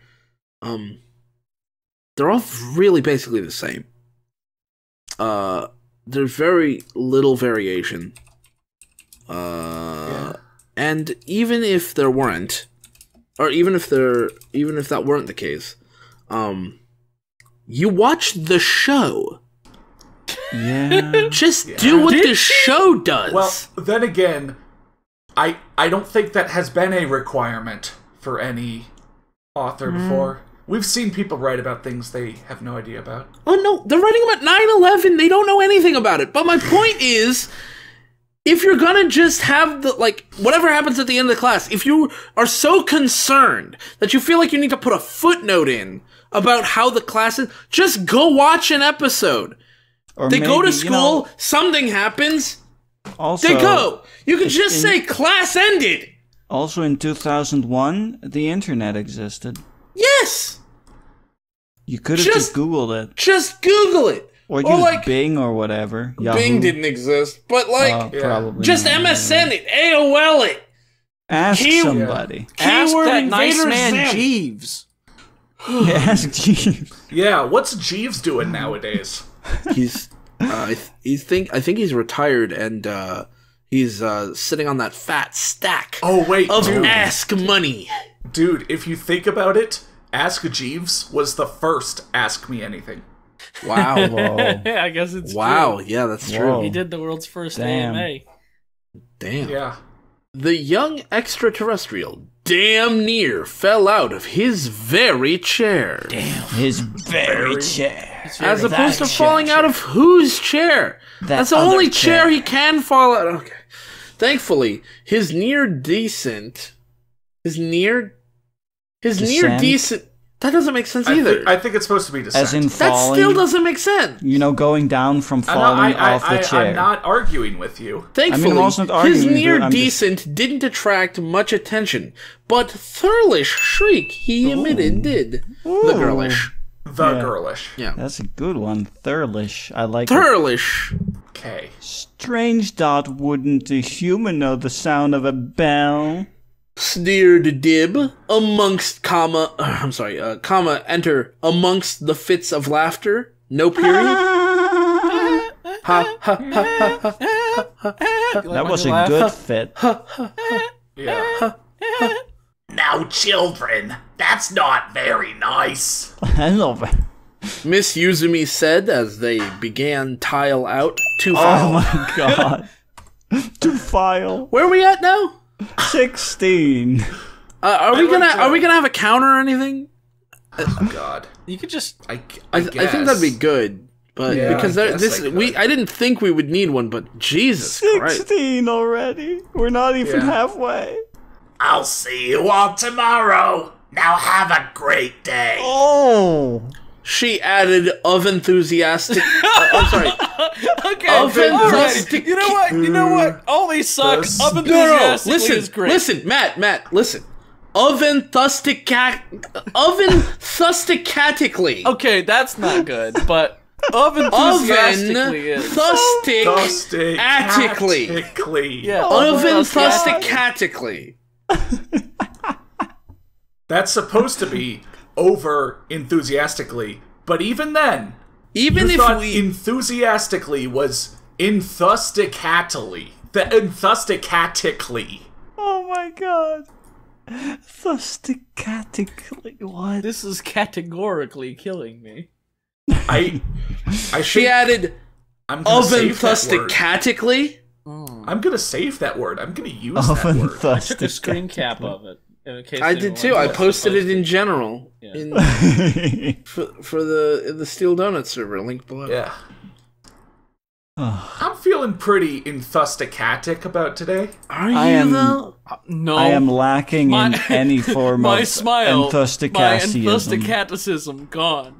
they're all really basically the same. There's very little variation. And even if there weren't, or even if that weren't the case, you watch the show. Yeah. Just do what the show does. Well, then again, I don't think that has been a requirement for any author before. We've seen people write about things they have no idea about. oh no, they're writing about 9/11. They don't know anything about it. But my point is, if you're gonna just have whatever happens at the end of the class, if you are so concerned that you feel like you need to put a footnote in about how the class is, just go watch an episode. Or They go to maybe, school, something happens, also, they go. You can just say class ended. Also in 2001, the internet existed. Yes, You could have Just- just Googled it. just Google it. Or use Bing or whatever. Yahoo. Bing didn't exist, but Probably just not. MSN it, AOL it. Ask Key- somebody. Ask Keyword that nice invader man Zim. Jeeves. Ask Jeeves. Yeah, what's Jeeves doing nowadays? He's I think he's retired, and he's sitting on that fat stack Oh wait, of dude. Ask Money. Dude, if you think about it, Ask Jeeves was the first Ask Me Anything. Wow. Whoa. I guess it's Wow, true. yeah, that's Whoa. true. He did the world's first Damn. AMA. Damn. Yeah. The young extraterrestrial damn near fell out of his very chair. His very chair. As opposed to that falling chair. out of whose chair? That's the other only chair chair. he can fall out. Okay. Thankfully, his near decent. Descent? That doesn't make sense either. I think it's supposed to be descent. As in That falling. still doesn't make sense. Going down from falling off the chair. I'm not arguing with you. Thankfully, I'm also not arguing his with you, near I'm just- decent didn't attract much attention, but thurlish shriek he emitted did. The girlish. The Yeah. girlish. Yeah. That's a good one. Thurlish. I like it. Thurlish. Okay. Strange dot, wouldn't a human know the sound of a bell? Sneered Dib amongst comma, enter amongst the fits of laughter. No period? Ha, ha, ha, ha, ha. That was a good fit. Yeah. Now, children, that's not very nice. I love it. Miss Yuzumi said as they began tile out to Oh file. my god. To file. Where are we at now? 16. Are we gonna have a counter or anything? Oh God. You could just. I think that'd be good, but Yeah, because I guess I could. I didn't think we would need one, but Jesus Christ. 16 already. We're not even Yeah. halfway. I'll see you all tomorrow. Now have a great day. Oh. She added of enthusiastic. I'm sorry. Okay, Of alright. You know what? You know what? All these suck. This- Up No, enthusiastically listen, is great. listen, Matt, listen. Of enthusiastically. Okay, that's not good, but of enthusiastically is. Enthusiastically. Yeah. Of enthusiastically. enthusiastically. That's supposed to be over enthusiastically, but even then, Even you if thought we enthusiastically was enthusiastically. The enthusiastically. Oh my god. Thusticatically. What? This is categorically killing me. I she think added I'm gonna of save that word. enthusiastically. I'm gonna save that word. I'm gonna use Of that word. I took a screen cap of it. In case I did anyone too. I wants to posted post it in general Yeah. for the Steel Donut server. Link below. Yeah. I'm feeling pretty enthusiastic about today. Are you I am- though? No. I am lacking in My- any form my of smile. My enthusiasm. enthusiasm gone.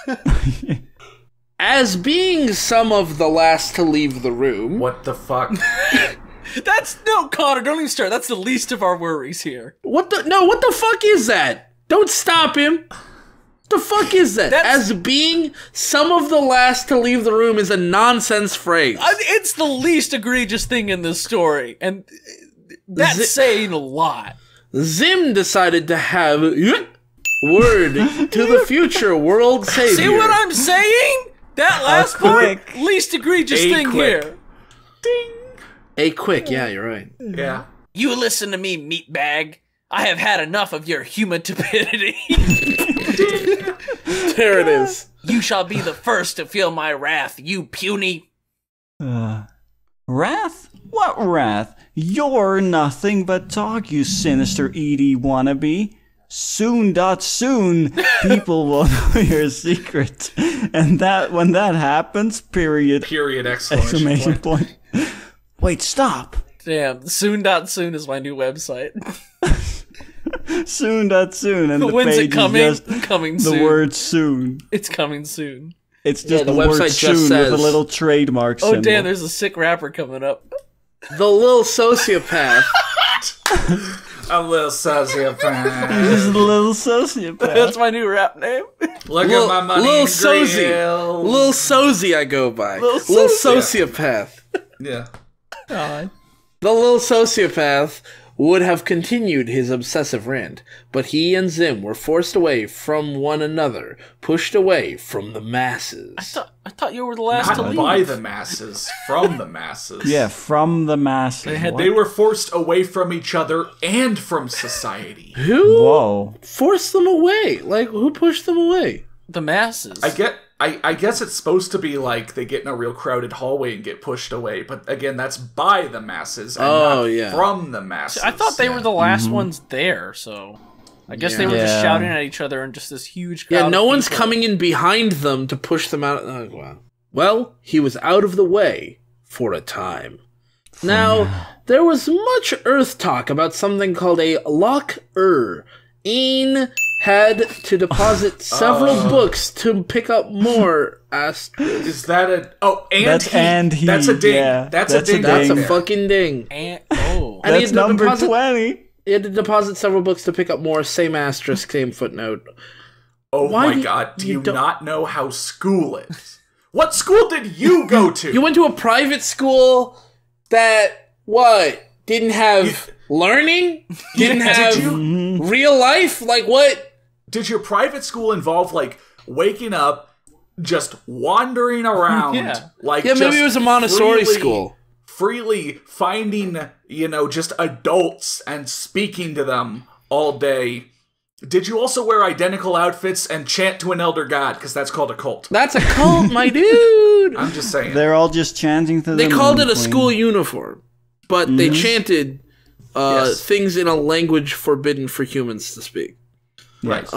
As being some of the last to leave the room. What the fuck? That's no, Connor. Don't even start. That's the least of our worries here. What the fuck is that? Don't stop him. What the fuck is that? That's- As being some of the last to leave the room is a nonsense phrase. It's the least egregious thing in this story, and that's saying a lot. Zim decided to have word to the future world savior. See what I'm saying? That last part, quick. least egregious A thing quick. here. Ding. A quick, yeah, you're right. Yeah. You listen to me, meatbag. I have had enough of your human stupidity. There it is. You shall be the first to feel my wrath, you puny. Wrath? What wrath? You're nothing but talk, you sinister Edie wannabe. Soon, people will know your secret. And when that happens, period. Period. Exclamation Exclamation point. point. Wait, stop. Damn, soon is my new website. Soon, and the When's page it coming? is just Coming the soon. word soon. It's coming soon. It's just the the word website just soon says- with a little trademark Oh symbol. damn, there's a sick rapper coming up. The little sociopath. A little sociopath. This is a little sociopath. That's my new rap name. Look Lil- at my money. Lil and Sozy. grills. Lil Sozy I go by. Lil Lil Sozy. sociopath. Yeah. God. The little sociopath would have continued his obsessive rant, but he and Zim were forced away from one another, pushed away from the masses. I thought you were the last to Not leave. by the masses, from the masses. Yeah, from the masses. They were forced away from each other and from society. Who Whoa. forced them away? Like, who pushed them away? The masses. I guess it's supposed to be like they get in a real crowded hallway and get pushed away, but again, that's by the masses and Oh, not yeah. from the masses. I thought they were the last ones there, so I guess they were just Yeah. shouting at each other and just this huge crowd. Yeah, no of one's people. coming in behind them to push them out. Oh, wow. Well, he was out of the way for a time. Now, there was much Earth talk about something called a lock-er. Ian had to deposit several books to pick up more asterisks. Is that a... Oh, and That's he. and he, That's a ding. yeah. That's That's a a ding. That's a Ding. fucking ding. And, And he That's had to number deposit- 20. He had to deposit several books to pick up more. Same asterisk, same footnote. Oh Why my do- god, do you you don't- not know how school is? What school did you go to? You went to a private school that, what, didn't have learning? Didn't Yeah, have did you- real life? Like, what? Did your private school involve, like, waking up, just wandering around. Yeah. Like, Yeah, maybe just it was a Montessori freely- school. Freely finding, just adults and speaking to them all day. Did you also wear identical outfits and chant to an elder god? Because that's called a cult. That's a cult, my dude. I'm just saying. They're all just chanting to They the called Moon it a Queen. school uniform, but they chanted Yes. things in a language forbidden for humans to speak. Yes.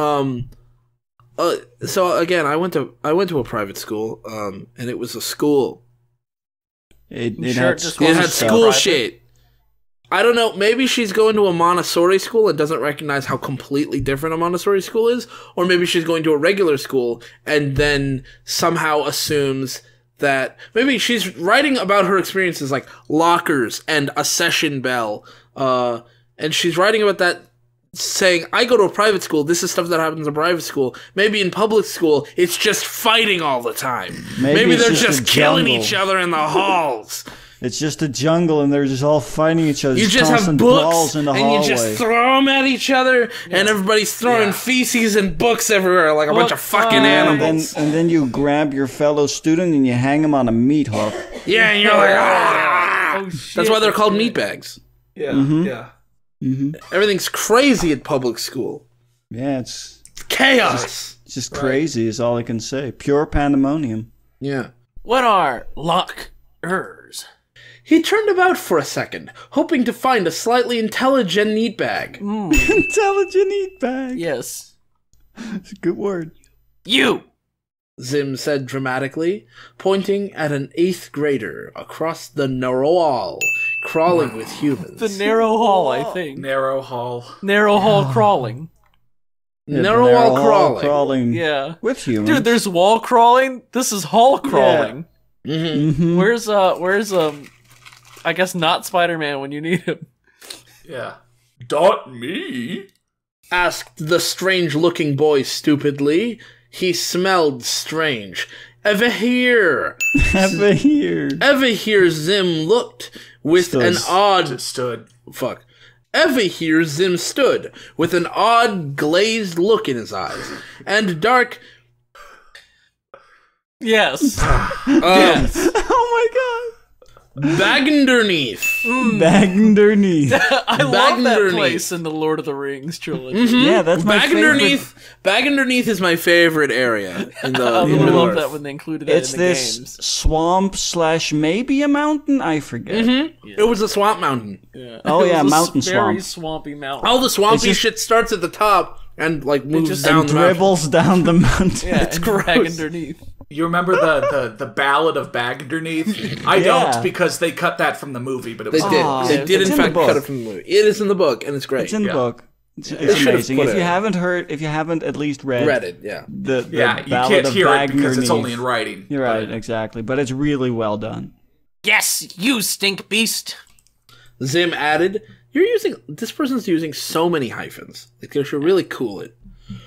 So again, I went to a private school, and it was a school. It sure had it just school It had School school private? shit. I don't know. Maybe she's going to a Montessori school and doesn't recognize how completely different a Montessori school is, or maybe she's going to a regular school and then somehow assumes that maybe she's writing about her experiences like lockers and a session bell, and she's writing about that, saying, "I go to a private school. This is stuff that happens in private school. Maybe in public school, it's just fighting all the time. Maybe it's they're just just a killing jungle. each other in the halls." It's just a jungle, and they're just all fighting each other. You There's just have constant books, brawls in the and hallway. you just throw them at each other, and everybody's throwing Yeah. feces and books everywhere like a bunch of fucking and animals. then you grab your fellow student and you hang him on a meat hook. Yeah, and you're like, ah! Oh, shit. That's why they're called meat bags. Yeah, yeah. Everything's crazy at public school. Yeah, it's Chaos. just crazy is all I can say. Pure pandemonium. Yeah. What are lockers? He turned about for a second, hoping to find a slightly intelligent meat bag. Intelligent eat bag. Yes. It's a good word. You! Zim said dramatically, pointing at an 8th grader across the narrow hall, crawling with humans. The narrow hall, I think. Narrow hall. Narrow hall crawling. Yeah, narrow the hall hall crawling. Yeah. with humans. Dude, there's wall crawling. This is hall crawling. Where's I guess not Spider-Man when you need him. Yeah. Dot me? Asked the strange-looking boy stupidly. He smelled strange. Ever here? Ever here. Ever here Zim looked with an Stood. odd... Stood. Fuck. Ever here Zim stood with an odd glazed look in his eyes. And dark... Yes. yes. Oh my Bag underneath. god. Bag underneath. I love Bag that underneath. place in the Lord of the Rings trilogy. Yeah, that's my Bag favorite. underneath. Bag underneath is my favorite area in the. I in really the love north. that when they included that It's in the this games. swamp / maybe a mountain. I forget. It was a swamp mountain. Yeah. Oh, It yeah, was a mountain very swamp. swampy mountain. All the swampy just- shit starts at the top and like moves just- down And the mountain. dribbles down the mountain. yeah, it's and gross. Bag underneath. You remember the Ballad of Bag Underneath? I Yeah. don't, because they cut that from the movie, but it They was did. Oh, They did it's in in the fact book. cut it from the movie. It is in the book, and it's great. It's in the Yeah. book. It's should've amazing. put If it you in. haven't heard, if you haven't at least read Reddit, yeah. the Yeah, you Ballad can't of hear it Bag because it's only Underneath. in writing. You're right, exactly. But it's really well done. Yes, you stink beast. Zim added, this person's using so many hyphens. Like they should really cool it.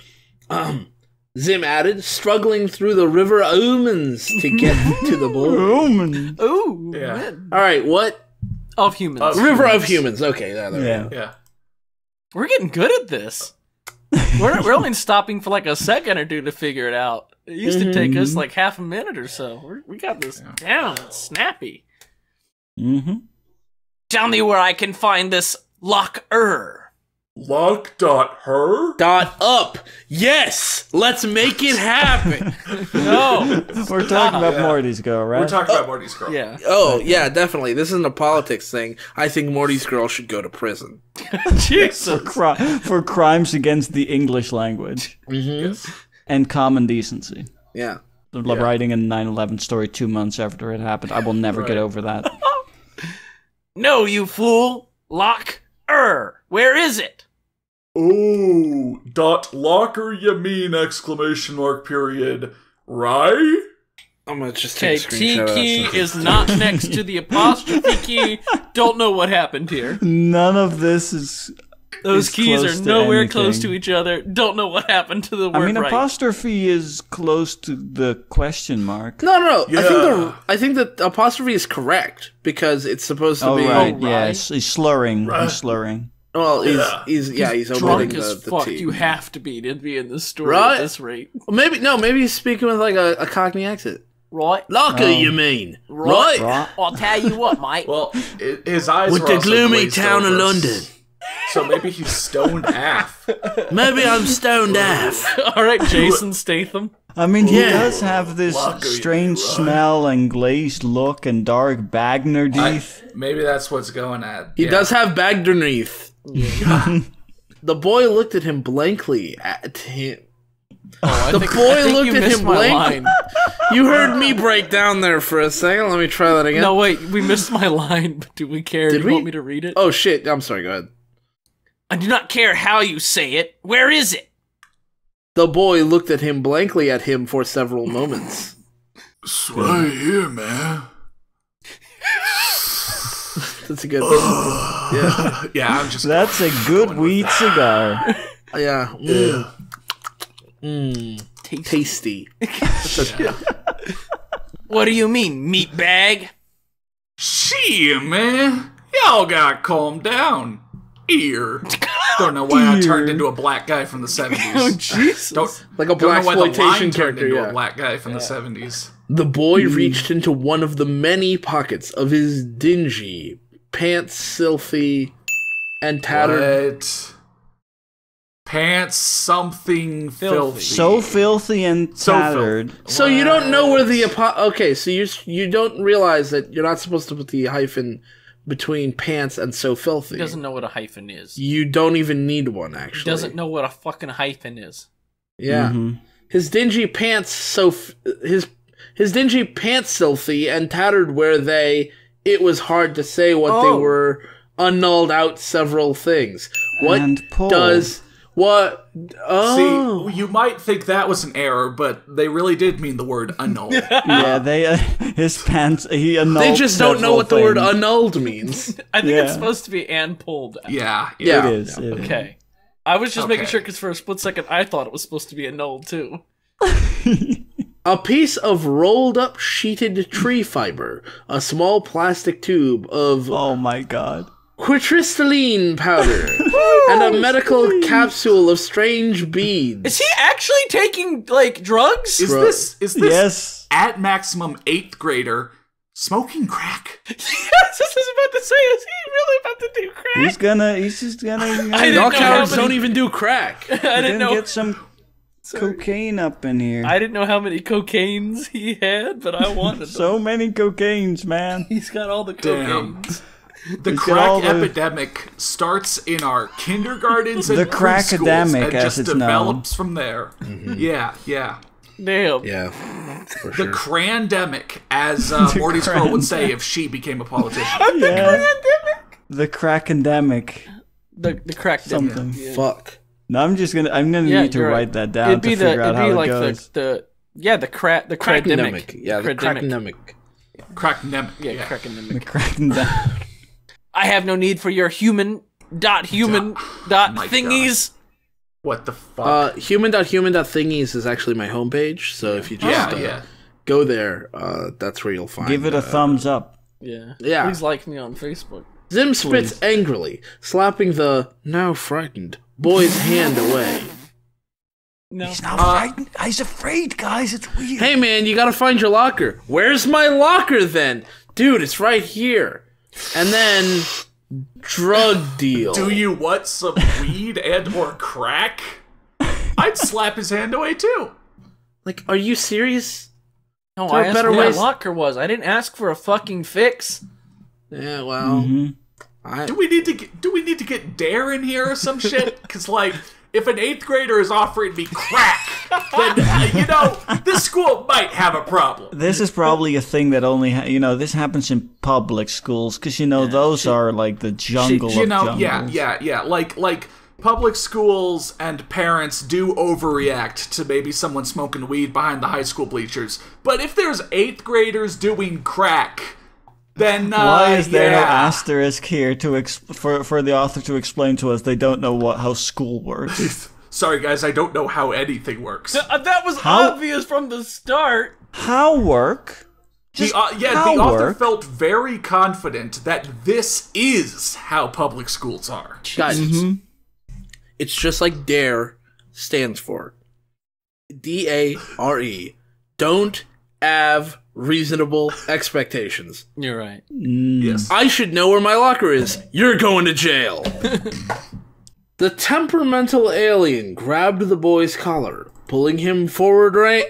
Zim added, struggling through the river omens to get to the boy. Omen. Ooh, Yeah. man. All right, what? Of humans. River of humans. Okay, there we go. Yeah. Yeah. We're getting good at this. We're only stopping for like a second or two to figure it out. It used to take us like half a minute or so. We got this down. It's snappy. Mm-hmm. Tell me where I can find this locker. Lock.her? Dot up. Yes, let's make it happen. No. We're talking about Morty's Girl, right? We're talking about Morty's Girl. Yeah. Oh yeah, definitely. This isn't a politics thing. I think Morty's girl should go to prison. Jesus. for crimes against the English language Yes. and common decency. Yeah. Writing a 9/11 story 2 months after it happened. I will never get over that. No, you fool. Locker. Where is it? Oh, dot locker you mean, exclamation mark period. Right? I'm gonna just Okay, take a T screenshot of that. key is not next to the apostrophe key. Don't know what happened here. None of this is. Those It's keys close are to nowhere close anything. to each other. Don't know what happened to the word I mean, right. apostrophe is close to the question mark. No. Yeah. I think that the apostrophe is correct because it's supposed to Oh be. right, right. yes, he's slurring. Right. He's slurring. Well, he's omitting Drunk as the fuck. T. You have to be in this story Right? at this rate. Maybe he's speaking with like a Cockney accent. Right? Locker, you mean? Right? I'll tell you what, mate. Well, his eyes With were the also gloomy glazed town of over, London. So maybe he's stoned af. Maybe I'm stoned af. All right, Jason Statham. I mean, he Yeah. does have this strange smell and glazed look and dark Bagner teeth. Maybe that's what's going at. He does have Bagderneath. The boy looked at him blankly. The boy looked at him blankly. You heard me break down there for a second. Let me try that again. No, wait, we missed my line. But do we care? Did Do you we? want me to read it? Oh shit! I'm sorry. Go ahead. I do not care how you say it. Where is it? The boy looked at him blankly at him for several moments. It's right here, man. That's a good. Yeah. Yeah, I'm just. That's a good weed cigar. Yeah. Tasty. What do you mean, meat bag? Shit, man. Y'all got calmed down. Ear. Don't know why I turned into a black guy from the 70s. Oh, Jesus. Like a Don't know why the line blaxploitation turned character. into Yeah. a black guy from the 70s. The boy reached into one of the many pockets of his dingy, pants-filthy, and tattered. What? Pants something filthy. So filthy and So tattered. So you don't know where the okay? So you don't realize that you're not supposed to put the hyphen between pants and so filthy. He doesn't know what a hyphen is. You don't even need one, He actually. doesn't know what a fucking hyphen is. Yeah. His dingy pants his dingy pants filthy and tattered where it was hard to say what they were, annulled out several things. What And pulled. does what oh See, you might think that was an error, but they really did mean the word annul. Yeah, they his pants. He annulled. they just don't know several what the word things. annulled means. I think Yeah. it's supposed to be and pulled. Yeah. Yeah. It is. It is. Okay. I was just making Okay. sure because for a split second I thought it was supposed to be annulled too. A piece of rolled up sheeted tree fiber, a small plastic tube of Oh my god. quitristalline powder, and a medical capsule of strange beads. Is he actually taking like drugs? Is this Yes. at maximum 8th grader smoking crack? Yes, I was about to say, is he really about to do crack? He's just gonna. I didn't Y'all know cowards how many- don't even do crack. I didn't know. Get some cocaine up in here. I didn't know how many cocaines he had, but I wanted So them. many cocaines, man. He's got all the Damn. cocaines. The He's got all crack the- epidemic starts in our kindergartens and The preschools crackademic, and as just it's develops from there. Yeah, yeah. Damn. Yeah, for The sure. crandemic, as Morty's girl would say if she became a politician. Yeah. The crackademic. The crack Something. Yeah. Fuck. No, I'm gonna Yeah, need to you're right. write that down It'd to be figure out how it like goes. the crademic. Cracknemic. Yeah, the Crademic. cracknemic. Cracknemic. Yeah, Yeah. The cracknemic. crackademic. I have no need for your human dot my thingies. What the fuck? Human.human.thingies is actually my homepage, so if you just yeah. go there, that's where you'll find Give it a thumbs up. Yeah. Yeah. Please like me on Facebook. Zim spits angrily, slapping the now frightened boy's hand away. No. He's not frightened. He's afraid, guys. It's weird. Hey man, you gotta find your locker. Where's my locker then? Dude, it's right here. And then drug deal. Do you want some weed and or crack? I'd slap his hand away too. Like, are you serious? No, There I are asked better where ways- my locker was. I didn't ask for a fucking fix. Yeah, well, Do we need to get Dare in here or some shit? Because like, if an 8th grader is offering me crack, then this school might have a problem. This is probably a thing that only this happens in public schools because those are like the jungle of jungles. Yeah. Like public schools and parents do overreact to maybe someone smoking weed behind the high school bleachers. But if there's 8th graders doing crack, then Why is there no yeah. asterisk here for the author to explain to us they don't know how school works? Sorry guys, I don't know how anything works. That was How- obvious from the start. How work? The author felt very confident that this is how public schools are. Guys, it's just like DARE stands for. DARE. Don't have reasonable expectations. You're right. Yes. I should know where my locker is. You're going to jail. The temperamental alien grabbed the boy's collar, pulling him forward-rangeously.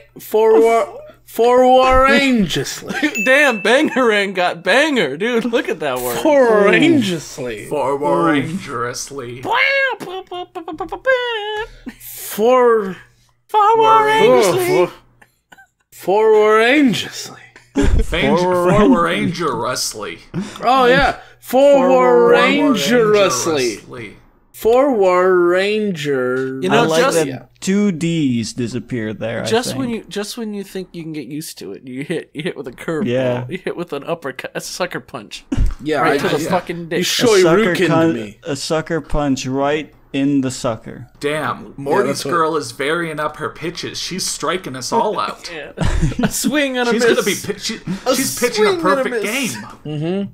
Damn, Bangarang got banger, dude. Look at that word. Forward-rangeously. Forward-rangeously. Forward-rangeously. Forward-rangerously. Oh, yeah. Forward-rangerously. Forward Ranger. You know, I like just that 2 D's disappeared there. just when you think you can get used to it, you hit with a curveball. Yeah. You hit with an uppercut, a sucker punch. Yeah, Right to the fucking dick. You shoryukened me. A sucker punch right in the sucker. Damn, Morty's girl is varying up her pitches. She's striking us all out. Yeah. A swing and a She's miss. gonna be she's pitching a swing and a perfect miss. game.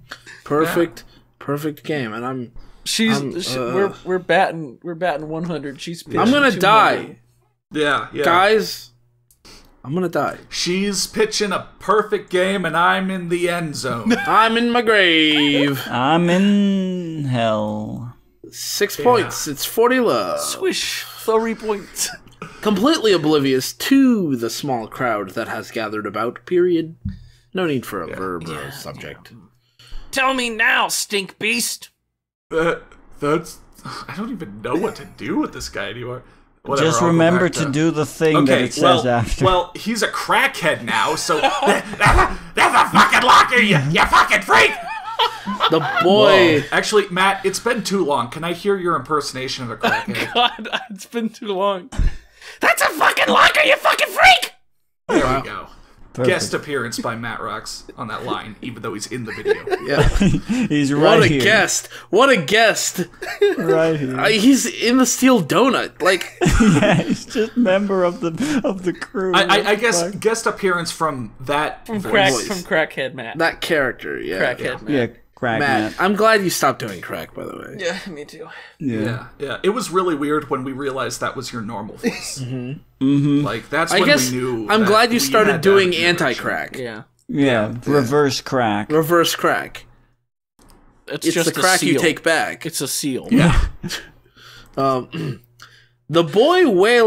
Perfect game, and I'm we're batting 100. She's pitching I'm gonna 200. die, Yeah. guys. I'm gonna die. She's pitching a perfect game, and I'm in the end zone. I'm in my grave. I'm in hell. 6 points. It's 40 love. Swish 3 points. Completely oblivious to the small crowd that has gathered about. Period. No need for a verb or a subject. Tell me now, stink beast. That's I don't even know what to do with this guy anymore. Whatever, Just I'll go remember back to do the thing that it says after. Well, he's a crackhead now, so that's a fucking locker, you fucking freak. The boy. Actually, Matt, it's been too long. Can I hear your impersonation of a crackhead? God, it's been too long. That's a fucking locker, you fucking freak. There we go. Perfect. Guest appearance by Matt Rocks on that line, even though he's in the video. Yeah. He's right What a here. guest. What a guest. Right here. He's in the steel donut. Like, Yeah, he's just member of the crew. I guess guest appearance from that From voice. Crackhead Matt. that character. Yeah. Crackhead Matt. Yeah, crack Matt, Matt. I'm glad you stopped doing crack, by the way. Yeah, me too. Yeah. Yeah. It was really weird when we realized that was your normal voice. Like, that's I when guess we knew I'm that glad you we started had doing that connection. anti-crack. Yeah. Yeah, reverse crack. Reverse crack. It's It's just the crack a seal. you take back. It's a seal. Yeah. The boy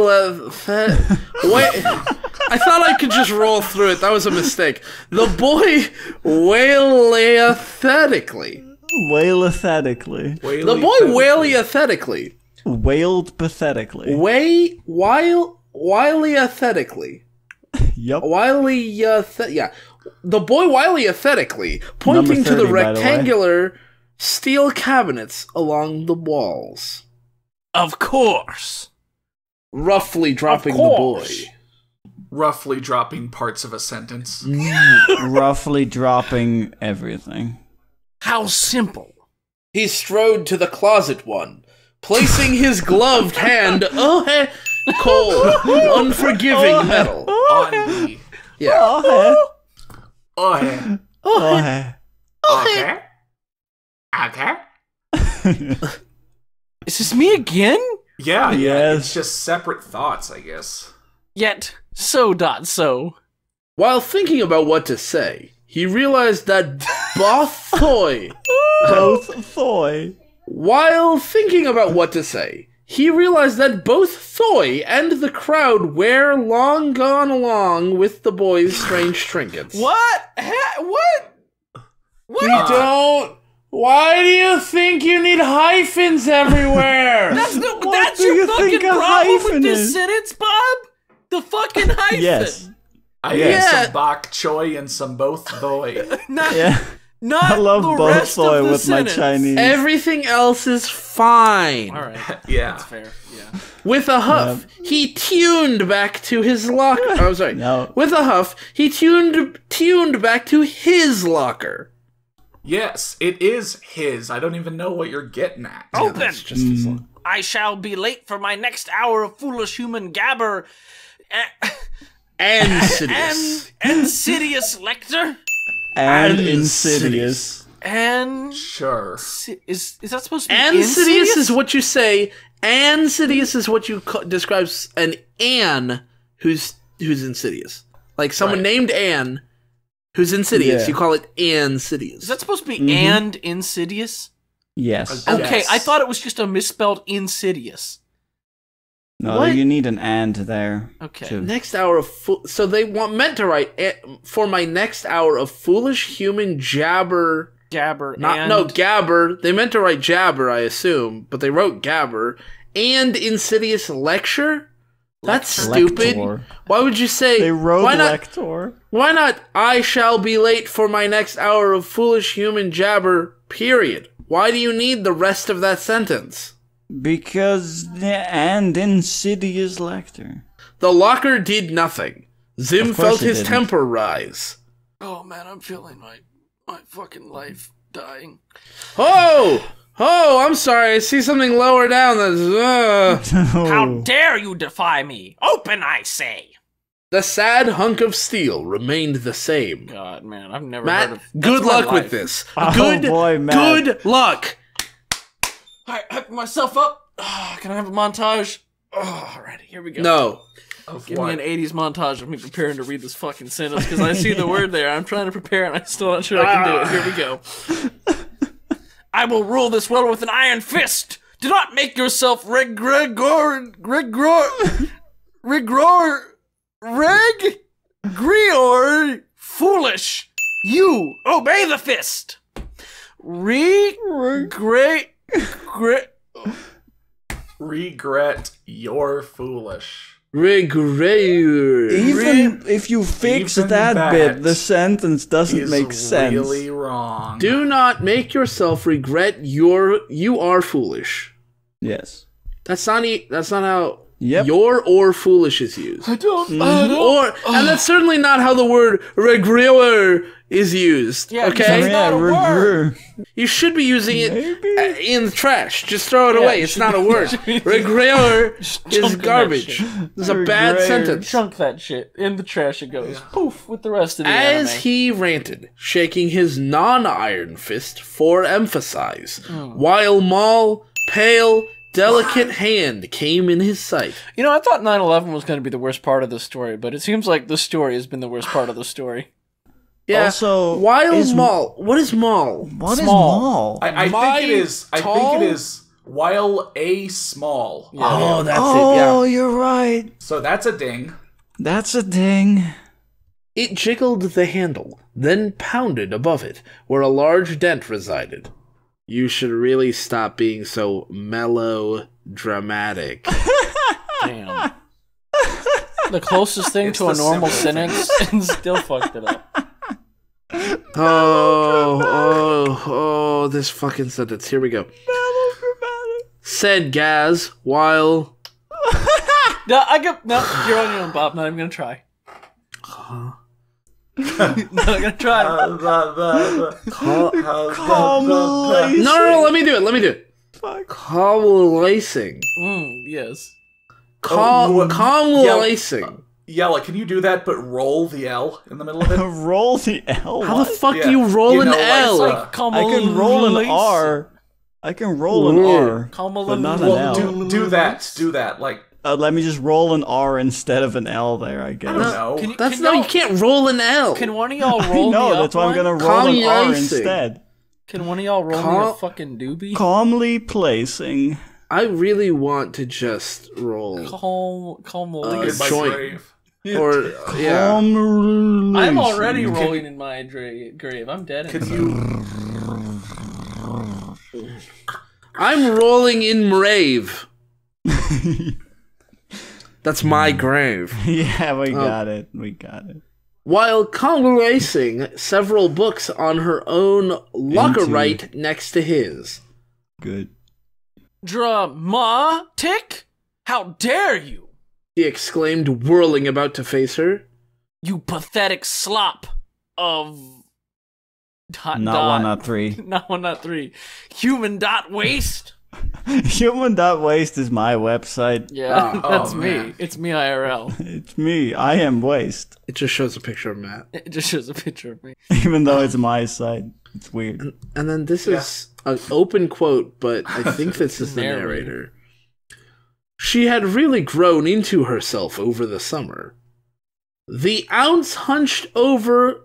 I thought I could just roll through it. That was a mistake. The boy waileathetically. Wailethetically. The boy waileathetically. Wailed pathetically. Waileathetically. Yup. Yeah. The boy waileathetically, pointing Number to the 30, by the way. rectangular steel cabinets along the walls, Of course. roughly dropping the boy. Roughly dropping parts of a sentence. Roughly dropping everything. How simple. He strode to the closet one, placing his gloved hand cold, unforgiving metal. On the... Yeah. Oh, Okay. Okay. Is this me again? Yeah, Yes. it's just separate thoughts, I guess. Yet so. While thinking about what to say, he realized that Bothoy. both Thoy. While thinking about what to say, he realized that both Thoy and the crowd were long gone along with the boy's strange trinkets. What? What? You don't. Why do you think you need hyphens everywhere? That's do your you fucking think a problem with hyphen this is? sentence, Bob? The fucking hyphen. Yes. I Yeah. ate some bok choy and some both thoy. Not, Yeah. not I love the both rest Thoy of the with sentence. my Chinese. Everything else is fine. All right. Yeah. That's fair. Yeah. With a huff, he tuned back to his locker. Oh, sorry. No. With a huff, he tuned back to his locker. Yes, it is his. I don't even know what you're getting at. Open. That's just his locker. I shall be late for my next hour of foolish human gabber. And Sidious. And Insidious Lecter. and Insidious. Insidious. And Sure. is that supposed to be Insidious is what you say. Insidious is what you describes an Anne who's insidious. Like someone Right. named Anne who's insidious. Yeah. You call it Insidious. Is that supposed to be and insidious? Yes. Okay, Yes. I thought it was just a misspelled insidious. No, What? you need an and there. Okay. too. Next hour of so they meant to write for my next hour of foolish human jabber. Gabber. Gabber. They meant to write jabber, I assume, but they wrote gabber and insidious lecture. That's stupid. Lector. Why would you say? They wrote why not? Lector. Why not? I shall be late for my next hour of foolish human jabber. Period. Why do you need the rest of that sentence? Because and Insidious Lector. The locker did nothing. Zim Of course felt it his didn't. temper rise. Oh man, I'm feeling my fucking life dying. Oh! Oh, I'm sorry. I see something lower down that's, How dare you defy me? Open, I say. The sad hunk of steel remained the same. God, man, I've never heard Matt, of. good that's my luck with life. this. Oh, Good, boy, Matt. good luck. Alright, hype myself up. Can I have a montage? Oh, alright, here we go. No. Give me an 80s montage of me preparing to read this fucking sentence because I see the word there. I'm trying to prepare and I'm still not sure I can do it. Here we go. I will rule this world with an iron fist. Do not make yourself Grior foolish. You obey the fist. Regret you're foolish. Regret. Even if you fix Even that that bit, the sentence doesn't Is make sense. really wrong. Do not make yourself regret you are foolish. Yes. That's not how Yep. your or foolish is used. I don't. And that's certainly not how the word regret is used. Yeah, okay? It's not a word. You should be using it Maybe. in the trash. Just throw it Yeah, away. you It's should not a be- word. you should be- Regret Just is chunking that garbage. shit. It's a bad Regret. sentence. Chunk that shit. In the trash it goes. Poof, with the rest of the As anime. he ranted, shaking his non-iron fist for emphasis, while Maul, pale, delicate hand came in his sight. You know, I thought 9/11 was going to be the worst part of the story, but it seems like the story has been the worst part of the story. Yeah. Also, while is- Maul. What is Maul? What is Small. Maul? I My think it is. I tall? think it is. While a small. Oh, that's Oh, it. Yeah. you're right. So that's a ding. That's a ding. It jiggled the handle, then pounded above it, where a large dent resided. You should really stop being so melodramatic. Damn. The closest thing It's to a the normal simple sentence and still fucked it up. Oh, this fucking sentence. Here we go. Said Gaz, while... No, you're on your own, Bob. Not even gonna try. Not gonna try. No, let me do it. Coalescing. Yes. Coalescing. Yella, can you do that but roll the L in the middle of it? Roll the L. How the fuck Yeah. do you roll You an know, like, L? like, I can roll an R. I can roll an R, but not an Well, L. do that. Do that. Like, Let me just roll an R instead of an L there, I guess. I don't know. You can't roll an L. Can one of y'all roll me No, up that's why I'm one? gonna roll an R Coalescing. instead. Can one of y'all roll me a fucking doobie? Calmly placing. I really want to just roll. Calm in my joint. grave. Or, yeah. Calmly I'm already placing. rolling in my grave. I'm dead. Could you? I'm rolling in rave. That's my grave. Yeah, we got it. We got it. While congressing several books on her own locker right next to his. Good. Dramatic? How dare you? He exclaimed, whirling about to face her. You pathetic slop of... Not one, not three. Not one, not three. Human dot waste? Human.waste is my website. Yeah, that's me. man. It's me IRL. It's me. I am waste. It just shows a picture of Matt. It just shows a picture of me. Even though it's my site. It's weird. And then this is an open quote, but I think this is the narrator. She had really grown into herself over the summer. The ounce hunched over,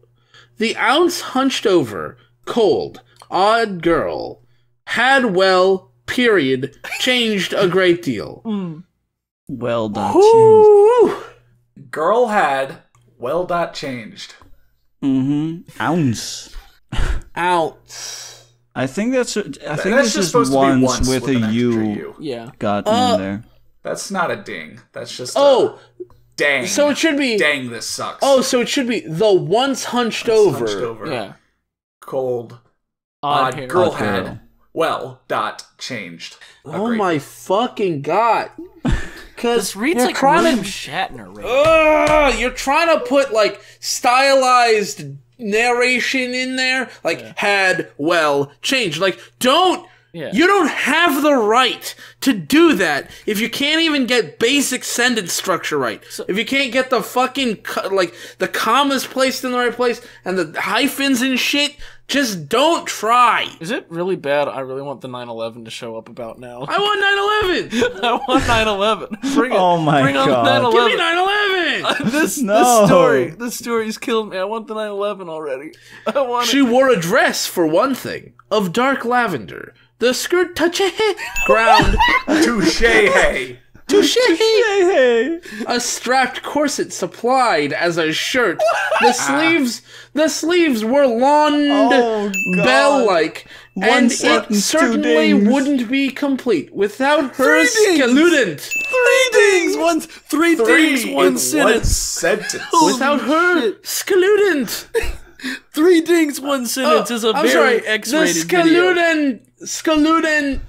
cold, odd girl, had period, changed a great deal. Well done. Ooh. Girl had changed. Ounce. Ounce. I think that's That's this just is supposed to be once with a an extra U Yeah. gotten in there. That's not a ding. That's just dang. So it should be. Dang, this sucks. Oh, so it should be the once hunched over. Hunched over. Yeah. Cold. Odd Odd hair. girl Odd girl. had changed. Oh my fucking god! This reads you're like trying William to, Shatner. Right? you're trying to put like stylized narration in there, like had changed. Like don't. Yeah. You don't have the right to do that if you can't even get basic sentence structure right. If you can't get the fucking, the commas placed in the right place and the hyphens and shit, just don't try. Is it really bad? I really want the 9/11 to show up about now. I want 9/11. I want 9/11. Bring it. Oh my Bring God. on Give me 9/11. 9/11. No. This story's killed me. I want the 9/11 already. I want She it. wore a dress, for one thing, of dark lavender. The skirt touched ground. Touche, hey. Touche. Hey. A strapped corset supplied as a shirt. The sleeves were lawned Oh, God. bell-like, One and it sentence, two certainly dings. wouldn't be complete without her Three dings. skeleton. Three dings, in one sentence. sentence. Without her skeleton. 3 dings, 1 sentence is a I'm very sorry. X-rated The video. skeleton.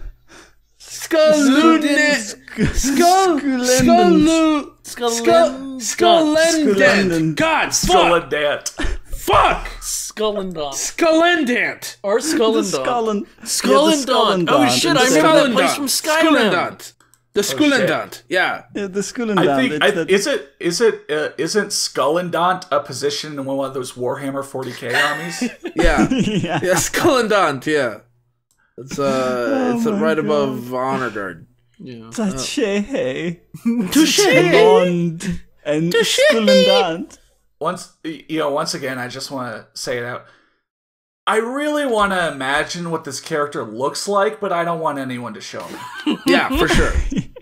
Skelendant. God, Skulladant. fuck. Skullendant. Skelendant. Or Skullendant. Skullendant. Oh shit, I remember that place from Skyrim. Skelendant. The Skelendant. Yeah. Yeah, the Skullendant. I think isn't Skullandant a position in one of those Warhammer 40k armies? Yeah. yeah. Yeah, Skelendant, yeah. It's it's my right God. above Honor Guard. Yeah. Touche. Touche. Blonde and Touche. Skullendant. Once again, I just want to say it out. I really want to imagine what this character looks like, but I don't want anyone to show me. Yeah, for sure.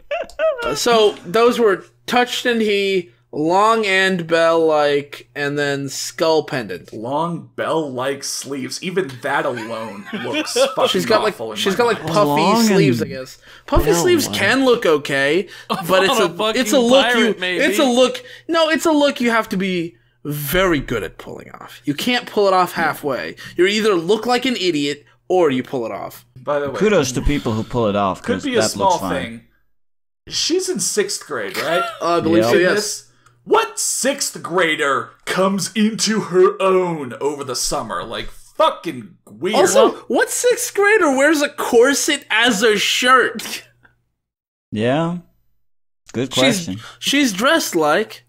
So those were touched and he, long and bell-like, and then skull pendant. Long bell-like sleeves. Even that alone looks fucking She's got awful in she's my got like mind. puffy Long sleeves, I and guess. Puffy sleeves bell-like. can look okay, but it's on a a fucking it's a look pirate, you maybe. it's a look no it's a look you have to be very good at pulling off. You can't pull it off halfway. You either look like an idiot or you pull it off. By the way, Kudos to people who pull it off. could 'cause be a that small looks fine. thing. She's in 6th grade, right? I believe Yep. so. In Yes. this, what 6th grader comes into her own over the summer? Like, fucking weird. Also, what 6th grader wears a corset as a shirt? Yeah. Good question. She's dressed like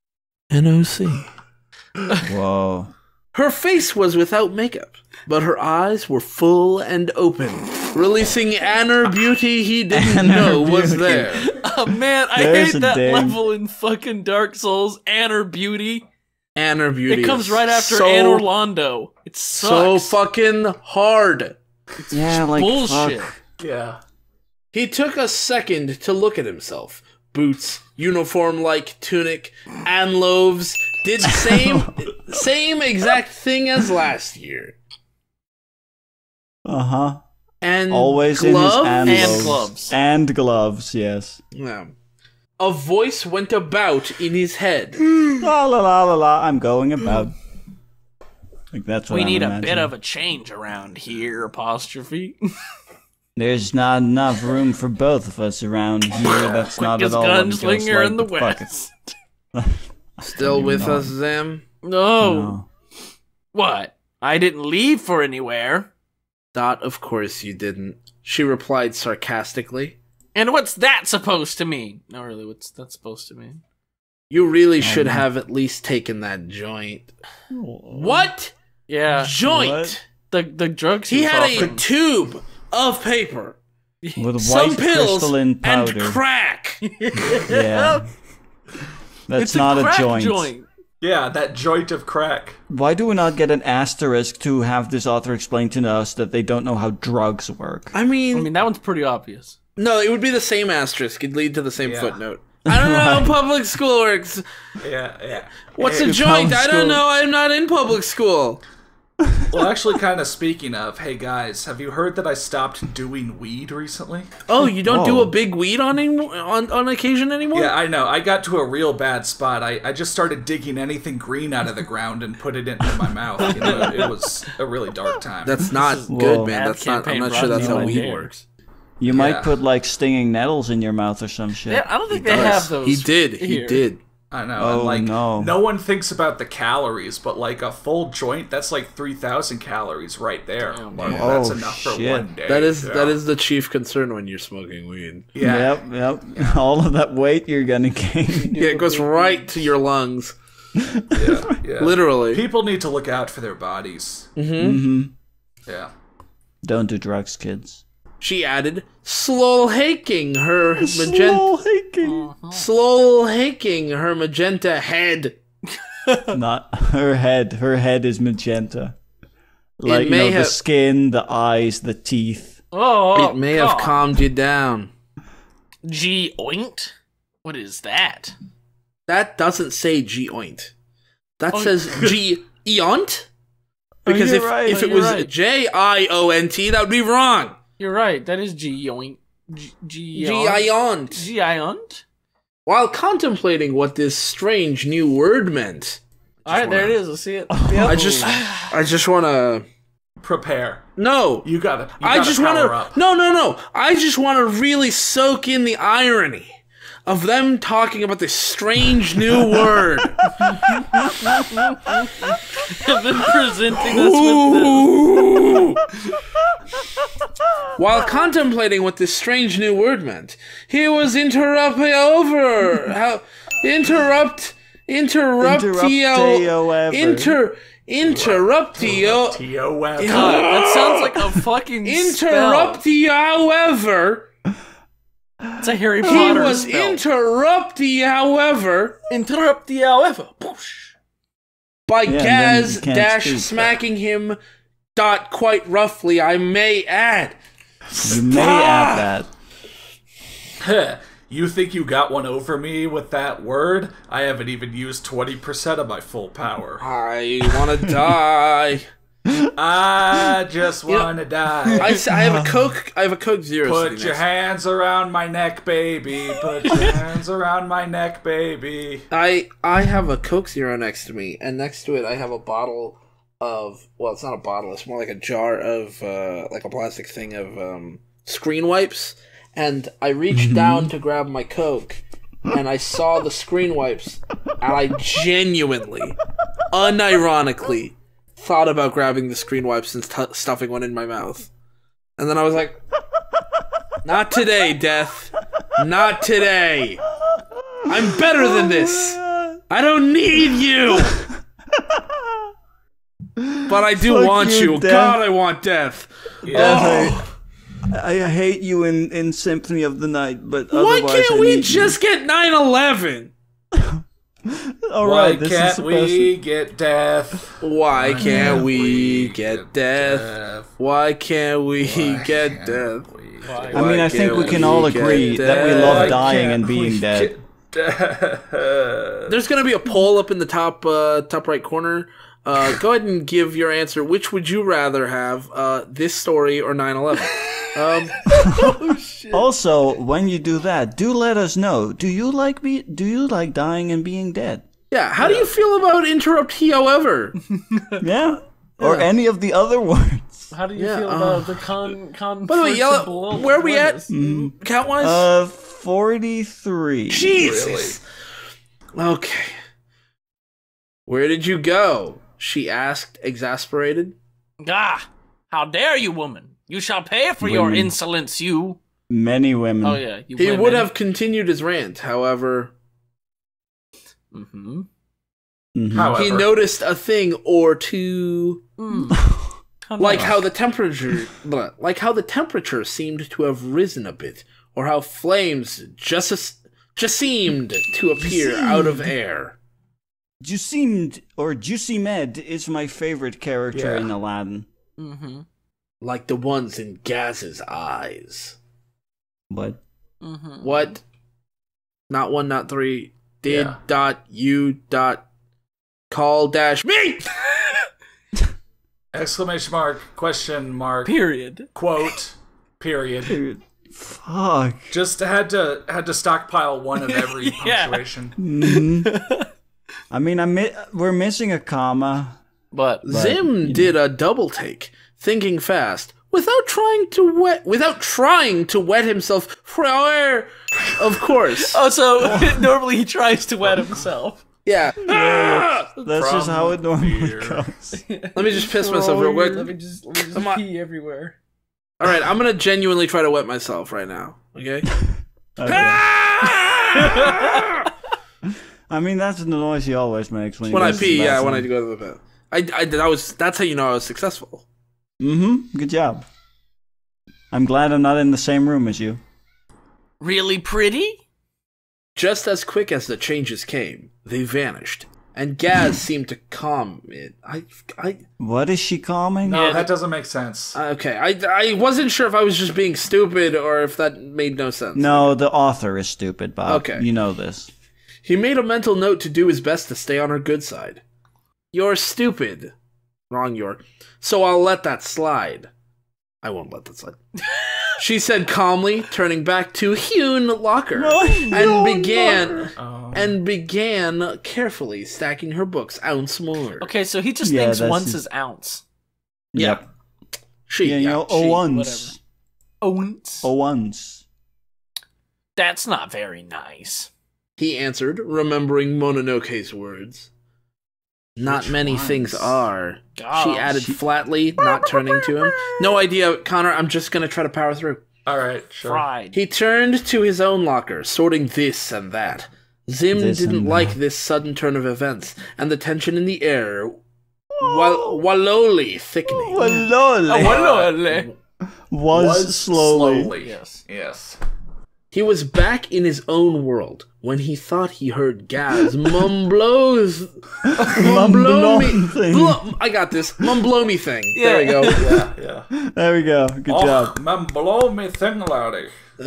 NOC. Whoa. Her face was without makeup, but her eyes were full and open, releasing inner beauty he didn't Inner know was beauty. there. Oh man, I There's hate a that ding. level in fucking Dark Souls. Anor Beauty. Inner beauty. It comes is right after so, Anor Londo. It so sucks. fucking hard. Yeah, like bullshit. fuck. Yeah. He took a second to look at himself. Boots, uniform-like tunic, and loaves did same exact thing as last year. Uh-huh. And Always gloves? in his And gloves. And gloves, yes. Yeah. A voice went about in his head. La la la la la, I'm going about. Like that's what We I'm need a imagining. bit of a change around here, apostrophe. There's not enough room for both of us around here. That's not at Quickest all what it goes gunslinger like, in the but fuck it. West. Still with us, Zam? No. No. What? I didn't leave for anywhere. Dot, of course you didn't. She replied sarcastically. And what's that supposed to mean? No, really, what's that supposed to mean? You really should have at least taken that joint. What? Yeah, Joint? What? the drugs He was had a offering. tube of paper, With some white pills, crystalline and powder. crack. Yeah. That's It's not a a crack joint. Yeah, that joint of crack. Why do we not get an asterisk to have this author explain to us that they don't know how drugs work? I mean, I mean, that one's pretty obvious. no, it would be the same asterisk. It'd lead to the same Yeah. footnote. I don't know how public school works. Yeah. What's a Hey, joint? public I don't school. know. I'm not in public school. Well, actually, kind of speaking of, hey guys, have you heard that I stopped doing weed recently? Oh, you don't do Whoa. a big weed on occasion anymore? Yeah, I know. I got to a real bad spot. I just started digging anything green out of the ground and put it into my mouth. You know, it was a really dark time. That's not Whoa. good, man. Ad That's not. I'm campaign not brought sure to that's you how by weed Dare. works. You Yeah. might put like stinging nettles in your mouth or some shit. Yeah, I don't think they have those. He did. He here. did. I know. Oh, and like, no. no one thinks about the calories, but like a full joint, that's like 3,000 calories right there. Like, that's Oh, enough for shit. one day. That is Yeah. that is the chief concern when you're smoking weed. Yeah. Yep. All of that weight you're gonna gain. Yeah, it goes right to your lungs, Yeah. literally. People need to look out for their bodies. Mm-hmm. Yeah. Don't do drugs, kids. She added, slow haking her magenta, hiking. slow haking her magenta head. Not her head. Her head is magenta. Like may the have- skin, the eyes, the teeth. Oh, It may have calmed you down. G oinked. What is that? That doesn't say G-oint. That Oh. says G-eont. Because you're right. if it You're was right. J-I-O-N-T, that would be wrong. You're right. That is G oink. G-I-ont. G iont. While contemplating what this strange new word meant, All right, there it is. Let's see it. I just want to. Prepare. No, You gotta. I just want power to. up. No. I just want to really soak in the irony of them talking about this strange new word. and then presenting us with Ooh. While contemplating what this strange new word meant, he was interruptio interruptio. T-O-F. God, that sounds like a fucking spell. However, It's a Harry he Potter was spell. however, However. Poosh. by Yeah, and then Gaz you can't dash speak. smacking him. Dot quite roughly, I may add. You may add that. You think you got one over me with that word? I haven't even used 20% of my full power. I wanna die. I just wanna die. I have a Coke. I have a Coke Zero. Put sitting your next to hands around my neck, baby. Put your hands around my neck, baby. me. I have a Coke Zero next to me, and next to it I have a bottle of. Well, it's not a bottle. It's more like a jar of like a plastic thing of screen wipes. And I reached down to grab my Coke, and I saw the screen wipes, and I genuinely, unironically, thought about grabbing the screen wipes and stuffing one in my mouth. And then I was like, not today, Death. Not today. I'm better than this. I don't need you. But I do Fuck want you, you. Death. God, I want Death. I hate you in Symphony of the Night, but Why otherwise can't I we need just get 9/11? you. All Why right, this is can't supposed we get death? Why can't we we get Death? Why can't we get Death? I mean, I think we can all agree that we love dying and being dead. There's gonna be a poll up in the top right corner. Go ahead and give your answer. Which would you rather have, this story or 9/11? Also, when you do that, do let us know. Do you like dying and being dead? Yeah. How do you feel about interrupt however? Yeah? Or any of the other words? How do you Yeah, feel about the con? By the way, Yellow, where are we at count wise? 43. Jesus. Okay. Where did you go? She asked, exasperated. Ah, How dare you, woman? You shall pay for your Women. insolence, you. Many women. Oh, yeah. You He women. would have continued his rant, however, Mm-hmm. Mhm. However, he noticed a thing or two, like how the temperature seemed to have risen a bit, or how flames just seemed to appear out of air. Juicy Med is my favorite character Yeah. in Aladdin. Mm-hmm. Like the ones in Gaz's eyes. But Mm-hmm. What? Not one, not three. Did Yeah. dot you dot call dash me? exclamation mark, question mark, Period. quote, period. dude, fuck. Just had to stockpile one of every Yeah. punctuation. Mhm. I mean, we're missing a comma. But Zim did a double take, thinking fast, without trying to wet himself prior. Of course. oh, so normally he tries to wet himself. Yeah. That's just how it normally beer. goes. Let me just piss myself real quick. Let me just Come on. pee everywhere. All right, I'm gonna genuinely try to wet myself right now. Okay. I mean, that's the noise he always makes when he When I goes to pee, the yeah, when I bathroom. go to the bathroom. That's how you know I was successful. Mm-hmm. Good job. I'm glad I'm not in the same room as you. Really pretty? Just as quick as the changes came, they vanished, and Gaz seemed to calm it. What is she calming? No, Yeah. that doesn't make sense. Okay, I wasn't sure if I was just being stupid or if that made no sense. No, the author is stupid, Bob. Okay. You know this. He made a mental note to do his best to stay on her good side. You're stupid. Wrong, you're. So I'll let that slide. I won't let that slide. She said calmly, turning back to Hyun Locker, and began carefully stacking her books ounce more. Okay, so he just Yeah, thinks that's- once is ounce. Yep. She, Yeah, you know, she. once. Ounce? Once. That's not very nice. He answered, remembering Mononoke's words. Not Which many ones? things are. Gosh. She added flatly, not turning to him. No idea, Connor. I'm just gonna try to power through. All right, sure. Fried. He turned to his own locker, sorting this and that. Zim This didn't and like that. this sudden turn of events, and the tension in the air wallowly thickening. Walole. Was slowly. Yes. Yes. He was back in his own world when he thought he heard Gaz mumblo's Mumblomi thing. I got this mumblomi thing. There we go. Yeah, yeah. There we go. Good job. man, blow me thing, laddie.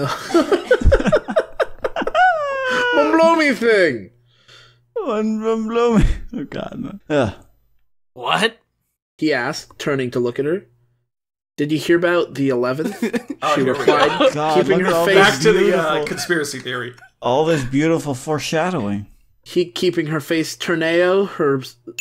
Mumblomi thing. Mumblomi. Oh god. No. Ugh. What? He asked, turning to look at her. Did you hear about the 11th? Oh, She here we replied, go. God, keeping look at her all face Back to the Beautiful. conspiracy theory. All this beautiful foreshadowing. keeping her face Turneo, her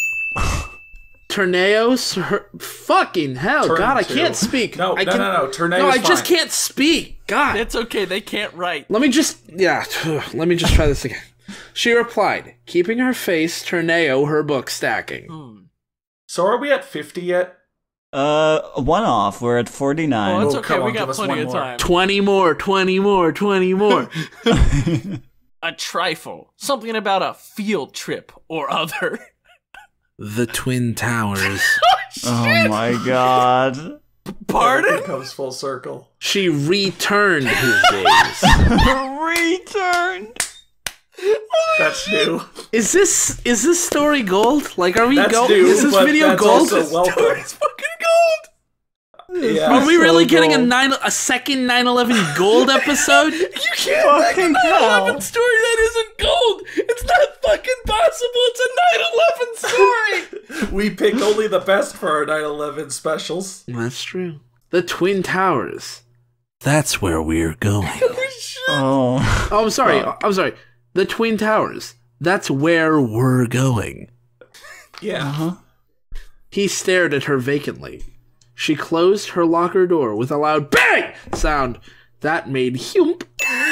fucking hell, Turn God, I to. can't speak. No, I no, can, no. Turneo No, is I just fine. can't speak. God. It's okay, they can't write. Let me just try this again. She replied, keeping her face Turneo, her book stacking. So are we at 50 yet? One off. We're at 49. Oh, it's Oh, okay, come we on, got give us plenty one of more. time. 20 more, 20 more, 20 more. A trifle. Something about a field trip or other. The Twin Towers. Oh my god. Pardon? It comes full circle. She returned his gaze. Return. That's new. Is this story gold? Like, are we That's gold? new, Is this but video that's gold? also welcome. It's fucking gold! Yeah. Are we really So getting gold. a second 9/11 gold episode? You can't make a Fucking 9/11 hell. story that isn't gold! It's not fucking possible! It's a 9/11 story! We pick only the best for our 9/11 specials. That's true. The Twin Towers. That's where we're going. Oh. Oh, I'm sorry. I'm sorry. The Twin Towers. That's where we're going. Yeah. He stared at her vacantly. She closed her locker door with a loud bang sound that made Hump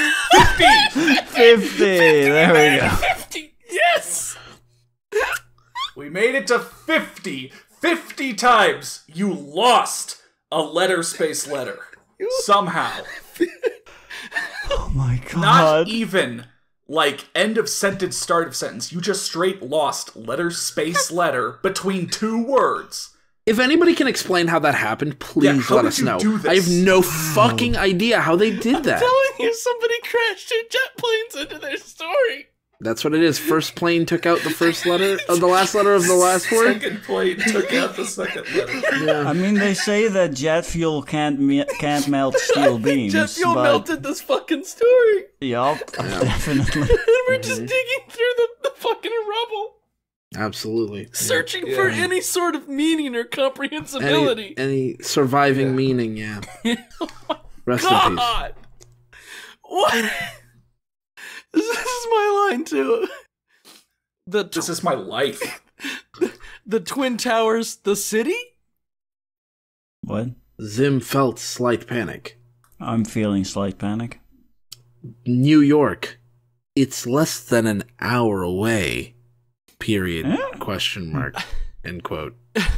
50. There we go. 50! Yes! We made it to 50. 50 times you lost a letter space letter. Somehow. Oh my Not god. even like end of sentence, start of sentence. You just straight lost letter space letter between two words. If anybody can explain how that happened, please how let did us you know. do this? I have no fucking idea how they did that. Telling you, somebody crashed two jet planes into their story. That's what it is. First plane took out the first letter of the last letter of the last word. Second plane took out the second letter. I mean, they say that jet fuel can't melt steel beams. Jet fuel but, melted this fucking story. Yup, definitely. And we're just digging through the fucking rubble, Absolutely. searching for any sort of meaning or comprehensibility. Any surviving meaning, yeah. Rest in peace. God! What? This is my line, too. This is my life. The Twin Towers, the city? What? Zim felt slight panic. I'm feeling slight panic. New York. It's less than an hour away. Period. Question mark. End quote.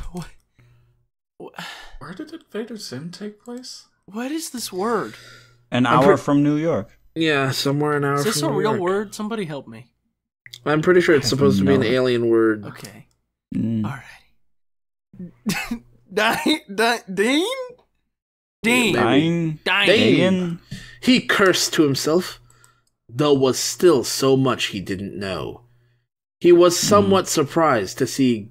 Where did Invader Zim take place? What is this word? An hour from New York. Yeah, somewhere an hour Is this from a New real York. word? Somebody help me. I'm pretty sure it's supposed to be an no- alien word. Okay. Mm. Alrighty. Dean? Dean. Dine. Dine. Dayan. He cursed to himself. There was still so much he didn't know. He was somewhat surprised to see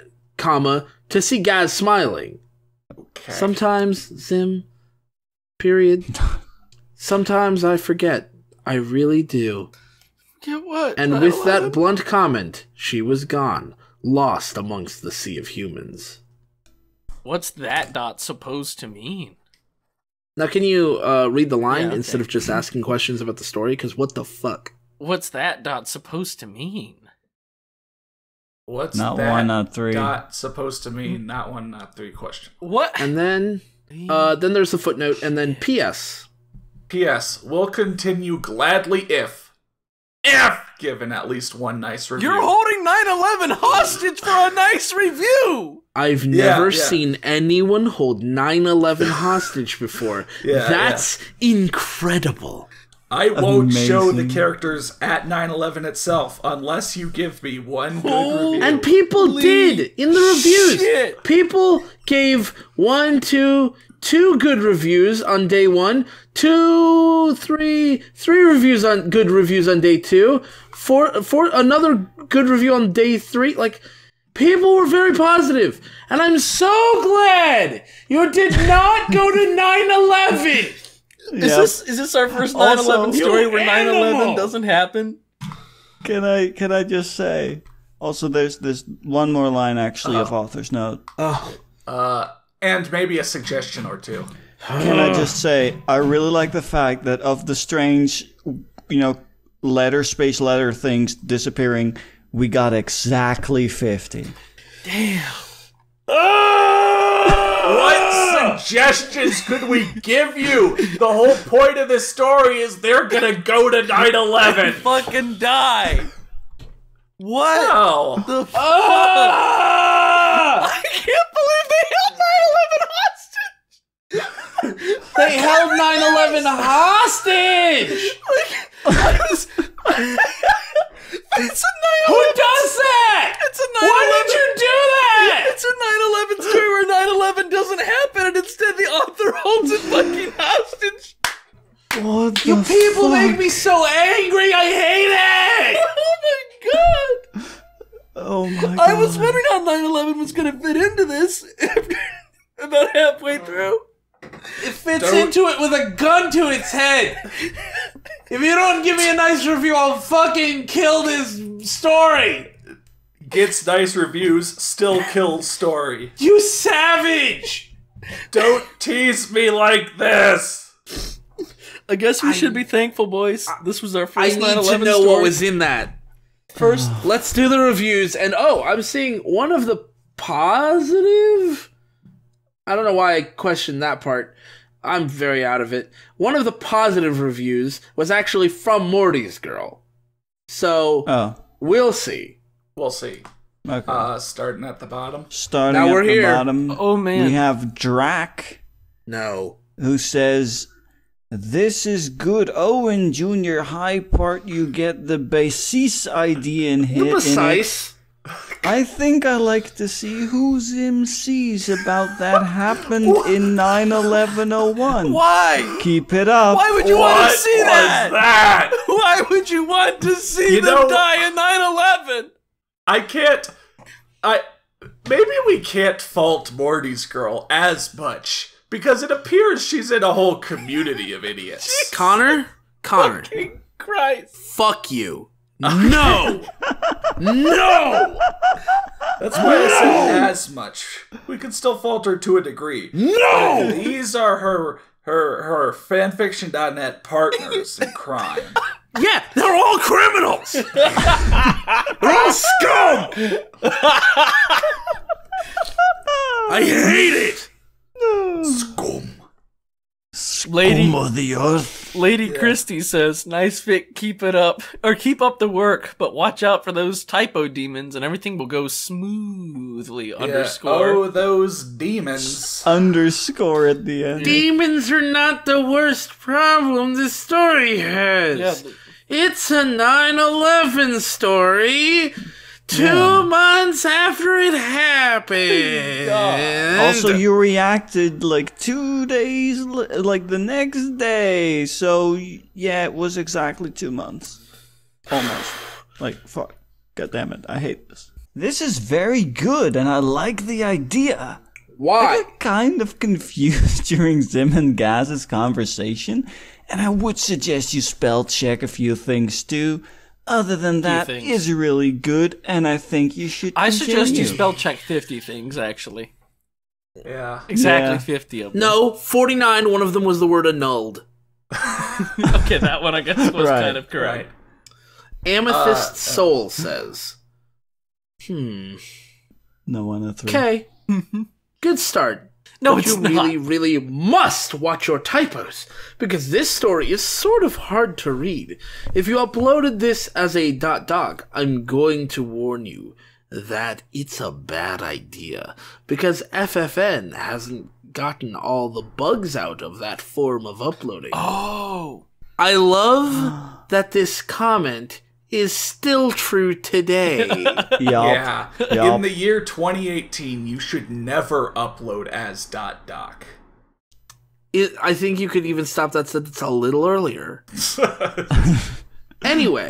Gaz smiling. Okay. Sometimes, Zim, period. Sometimes I forget. I really do. Get what? And with that blunt comment, she was gone, lost amongst the sea of humans. What's that dot supposed to mean? Now, can you read the line Yeah, okay. instead of just asking questions about the story? Because what the fuck? What's that dot supposed to mean? What's Not that one, not three. dot supposed to mean? Not one, not three question. What? And then there's the footnote, and then P.S. P.S. We'll continue gladly if given at least one nice review. You're holding 9/11 hostage for a nice review! I've never seen anyone hold 9/11 hostage before. Yeah, That's incredible. I won't show the Amazing. characters at 9/11 itself unless you give me one good review. And people did in the reviews. shit. People gave two good reviews on day one, three reviews on good reviews on day two, four another good review on day three. Like, people were very positive, and I'm so glad you did not go to 9/11. Is this our first 9/11 Also, story you where 9/11 animal! doesn't happen? Can I just say? Also, there's one more line actually of author's note. And maybe a suggestion or two. Can I just say I really like the fact that of the strange, space letter things disappearing, we got exactly 50. What suggestions could we give you? The whole point of this story is they're gonna go to 9/11. Fucking die! What Oh. the fuck? I can't believe they held 9/11 hostage! They held 9/11 hostage. It's a 9/11. Who does that? It's a 9/11. Why did you do that? It's a 9/11 story where 9/11 doesn't happen, and instead the author holds it fucking hostage. What You the people fuck? make me so angry. I hate it. Oh my god! Oh my god! I was wondering how 9/11 was gonna fit into this. About halfway through. It fits into it with a gun to its head. If you don't give me a nice review, I'll fucking kill this story. Gets nice reviews, still kills story. You savage. Don't tease me like this. I guess we should be thankful, boys. This was our I first need 9/11 to know story. what was in that. First, Let's do the reviews. And I'm seeing one of the positive. I don't know why I questioned that part. I'm very out of it. One of the positive reviews was actually from Morty's Girl. So, Oh, we'll see. We'll see. okay. Starting at the bottom. Starting now at we're the here. bottom. Oh, man. We have Drac No. who says, "This is good. Oh, in junior high part, you get the basis idea in hit. Precise. I think I like to see whose MCs about that happened in 9/11/01. Why? Keep it up. Why would you want to see that? that? Why would you want to see You them know- die in 9/11? I can't. Maybe we can't fault Morty's girl as much because it appears she's in a whole community of idiots. Connor? Fucking Christ. Fuck you. No! No! That's why I said as much. We can still fault her to a degree. No! These are her fanfiction.net partners in crime. Yeah, they're all criminals! They're all scum! I hate it! Scum. Lady, of the earth. Lady Christie says, "Nice Vic, keep it up, or keep up the work, but watch out for those typo demons, and everything will go smoothly." Underscore. Oh, those demons. Underscore at the end. Demons are not the worst problem this story has. Yeah, It's a 9/11 story. 2 months after it happened. Also, you reacted like 2 days, like the next day. So, yeah, it was exactly 2 months. Almost. Like, fuck. God damn it. I hate this. This is very good, and I like the idea. I Why? got kind of confused during Zim and Gaz's conversation, and I would suggest you spell check a few things too. Other than that, things. is really good, and I think you should I suggest you continue. spell check 50 things, actually. Yeah. Exactly Yeah. 50 of them. No, 49, one of them was the word annulled. Okay, that one I guess was Right, kind of correct. Amethyst Soul says. No one at three. Okay. Good start. No, But it's you not. really, really must watch your typos, because this story is sort of hard to read. If you uploaded this as a .doc, I'm going to warn you that it's a bad idea, because FFN hasn't gotten all the bugs out of that form of uploading. Oh. I love that this comment is still true today. Yup. Yeah. Yup. In the year 2018, you should never upload as .doc. I think you could even stop that sentence a little earlier. Anyway,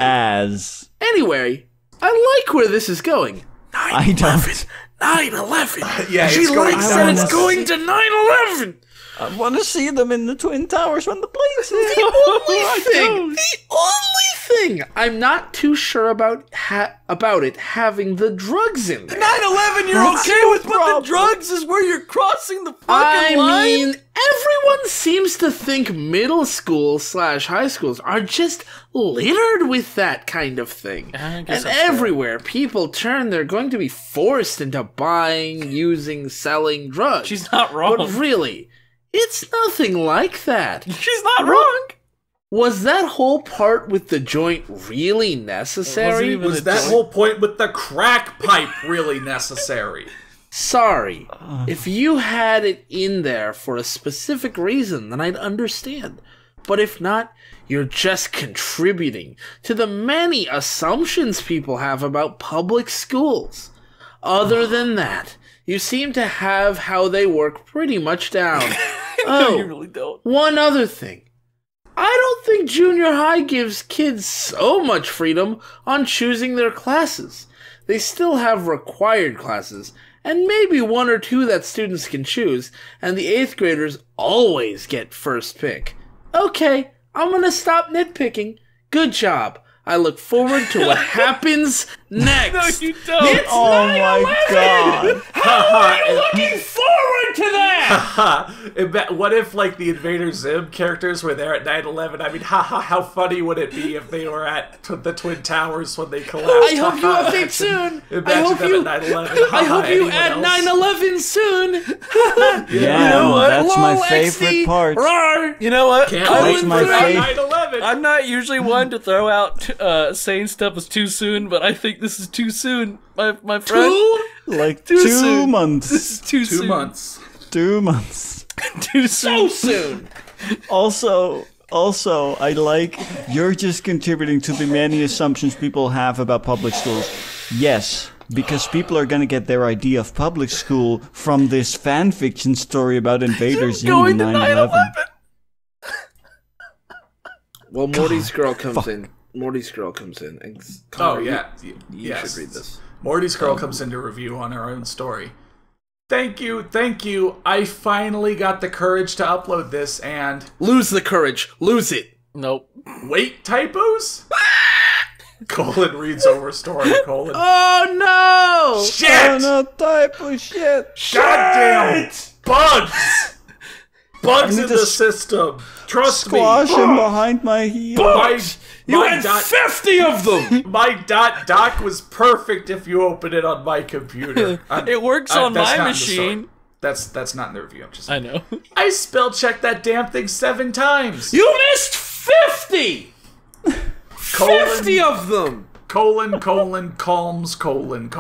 As I like where this is going. I don't. 9/11. Yeah, She it's going likes I that wanna it's going to 9/11. I want to see them in the Twin Towers when the plane's hit. The only thing I'm not too sure about it having the drugs in there. 9/11 you're That's okay no with, but the problem. drugs is where you're crossing the I fucking line? mean, everyone seems to think middle school / high schools are just littered with that kind of thing. I guess And that's fair. everywhere people turn, they're going to be forced into buying, using, selling drugs. She's not wrong. But really, it's nothing like that. She's not wrong. Was that whole part with the joint really necessary? even Was a that joint. whole point with the crack pipe really necessary? Sorry. If you had it in there for a specific reason, then I'd understand. But if not, you're just contributing to the many assumptions people have about public schools. Other than that, you seem to have how they work pretty much down. No, you really don't. One other thing. I don't think junior high gives kids so much freedom on choosing their classes. They still have required classes, and maybe 1 or 2 that students can choose, and the 8th graders always get first pick. Okay, I'm gonna stop nitpicking. Good job. I look forward to what happens next. No, you don't. It's Oh my 9/11! god. How are you looking forward to that? What if, like, the Invader Zim characters were there at 9/11? I mean, haha, how funny would it be if they were at the Twin Towers when they collapsed? I hope you update soon. I Imagine hope them you. at 9/11. I hope you Anyone add else? 9/11 soon. Yeah, that's my Lol, favorite XD. part. Rawr. You know what? Can't I wait That's wouldn't my for throw- favorite. 9/11. I'm not usually one to throw out saying stuff is too soon, but I think this is too soon, my friend. Two? Like Too 2 soon. months. This is too 2 soon. months. 2 months. Too soon. soon. Also, I like you're just contributing to the many assumptions people have about public schools. Yes, because people are gonna get their idea of public school from this fan fiction story about invaders in Going to 9/11. 9/11. Well, Morty's girl comes in. Morty's girl comes in. And Connor, yeah. You Yes. should read this. Morty's girl comes into review on her own story. Thank you. I finally got the courage to upload this and... Lose the courage. Lose it. Nope. Wait, typos? Colon reads over story, colon. Oh no! Shit! Oh no, type of shit! Goddamn bugs! Bugs need in to the system. Trust Squash me. him behind my heel. You had 50 of them! My doc was perfect if you open it on my computer. It works on that's my not in the story. machine. That's not in the review. I'm just I know. I spell checked that damn thing 7 times. You missed 50! 50 of them! Calms, colon.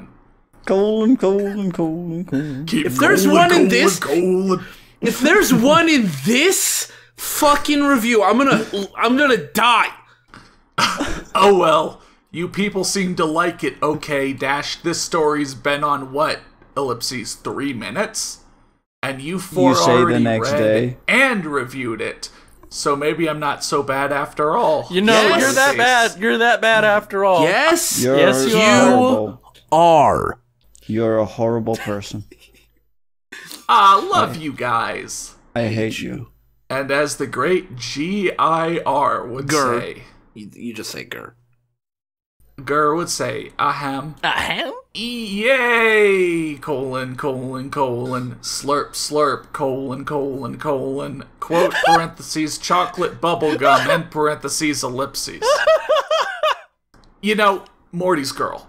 Colon. Keep If there's colon, one in colon, this- colon. If there's one in this fucking review, I'm gonna die. Oh well, you people seem to like it. Okay, dash. This story's been on what? Ellipses 3 minutes, and you four You say already the next read day. and reviewed it. So maybe I'm not so bad after all. You know, Yes. you're that bad. You're that bad after all. Yes? You're Yes, you horrible. are. You're a horrible person. Love you guys. I hate you. And as the great GIR would Grr. say, You just say grr. Gur would say, ahem. Ahem? Yay! Colon, slurp, slurp, colon, quote, parentheses, chocolate bubblegum, end parentheses, ellipses. You know, Morty's girl.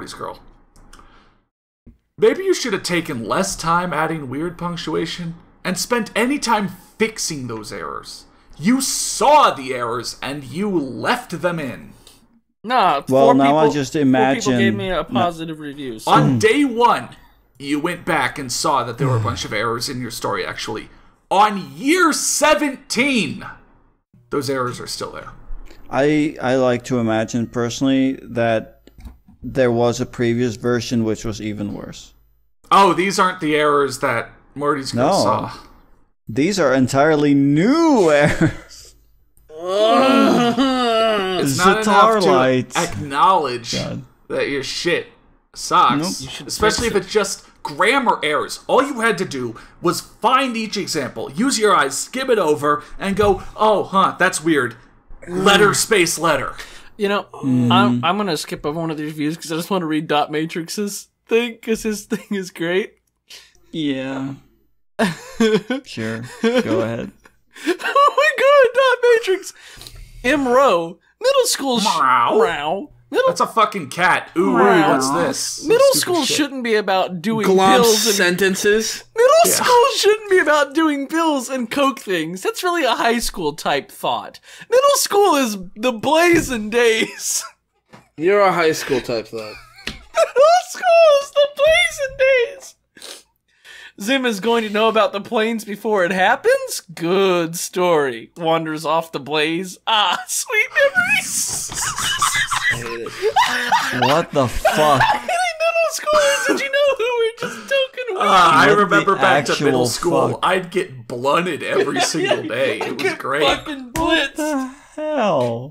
Maybe you should have taken less time adding weird punctuation and spent any time fixing those errors. You saw the errors and you left them in. Nah, Well, four now people, I just imagine- 4 people gave me a positive review. So. On day 1, you went back and saw that there were a bunch of errors in your story, actually. On year 17, those errors are still there. I like to imagine personally that there was a previous version which was even worse. Oh, these aren't the errors that Morty's girl No. saw. These are entirely new errors. It's not enough Zatarlight. to acknowledge God. that your shit sucks. Nope. Especially if it's just grammar errors. All you had to do was find each example, use your eyes, skim it over, and go, oh, that's weird. Letter space letter. You know, I'm gonna skip over one of these reviews because I just want to read Dot Matrix's thing because his thing is great. Yeah. Sure. Go ahead. Oh my god, Dot Matrix! M. Rowe, middle school. Meow. That's a fucking cat. Ooh, what's this? Middle Stupid school shit. shouldn't be about doing Glomp pills and sentences. middle school shouldn't be about doing pills and coke things. That's really a high school type thought. Middle school is the blazing days. You're a high school type though. Middle school is the blazing days. Zim is going to know about the planes before it happens? Good story. Wanders off the blaze. Ah, sweet memories. What the fuck? Any middle schoolers, did you know who were just token weak? I What remember the back to middle actual school, fuck? I'd get blunted every single day. It was Get great. fucking blitzed. The hell?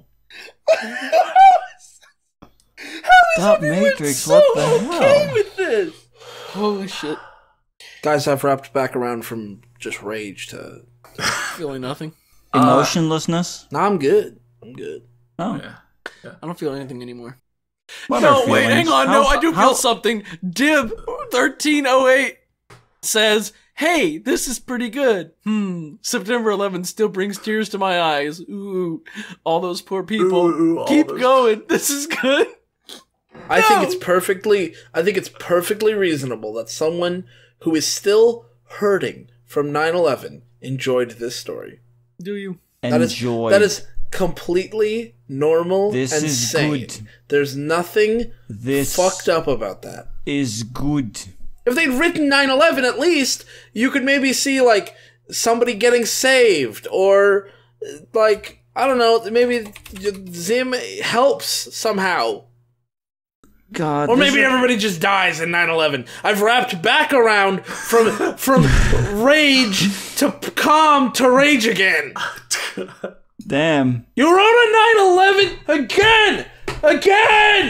How Dot Matrix, so what the okay hell? with this? Holy shit. Guys, I've wrapped back around from just rage to. Feeling nothing. Emotionlessness? No, I'm good. I'm good. Oh. Yeah. I don't feel anything anymore. What No, are wait, feelings? hang on. No, How- I do how- feel something. Dib 1308 says, "Hey, this is pretty good. September 11th still brings tears to my eyes. Ooh, all those poor people. Ooh, all Keep those- going. This is good." I think it's perfectly reasonable that someone who is still hurting from 9/11 enjoyed this story. Do you? Enjoy. That is completely normal This and is sane. good. There's nothing This fucked up about that. is good. If they'd written 9/11 at least, you could maybe see like somebody getting saved, or like, I don't know, maybe Zim helps somehow. God. Or maybe everybody just dies in 9/11. I've wrapped back around from rage to calm to rage again. Damn. You wrote a 9/11 again! Again!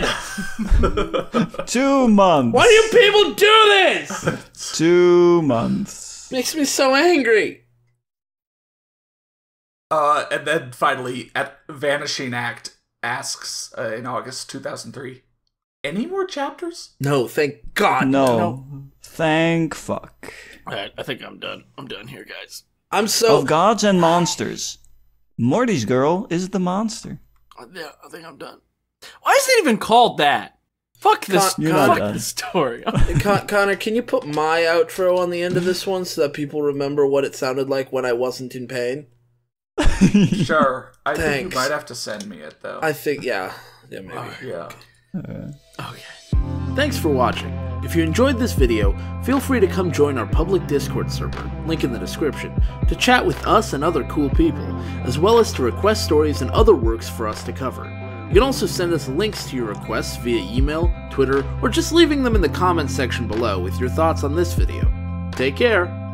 2 months. Why do you people do this? 2 months. Makes me so angry. And then finally, at Vanishing Act asks in August 2003, any more chapters? No, thank God. No. Thank fuck. Alright, I think I'm done. I'm done here, guys. I'm so... Of gods and monsters, Morty's girl is the monster. Yeah, I think I'm done. Why is it even called that? Fuck this. You're not Fuck done. this story. Connor, can you put my outro on the end of this one so that people remember what it sounded like when I wasn't in pain? Sure. I think Thanks. you might have to send me it, though. I think, yeah. Yeah, maybe. Yeah. Okay. Thanks for watching. If you enjoyed this video, feel free to come join our public Discord server, link in the description, to chat with us and other cool people, as well as to request stories and other works for us to cover. You can also send us links to your requests via email, Twitter, or just leaving them in the comments section below with your thoughts on this video. Take care!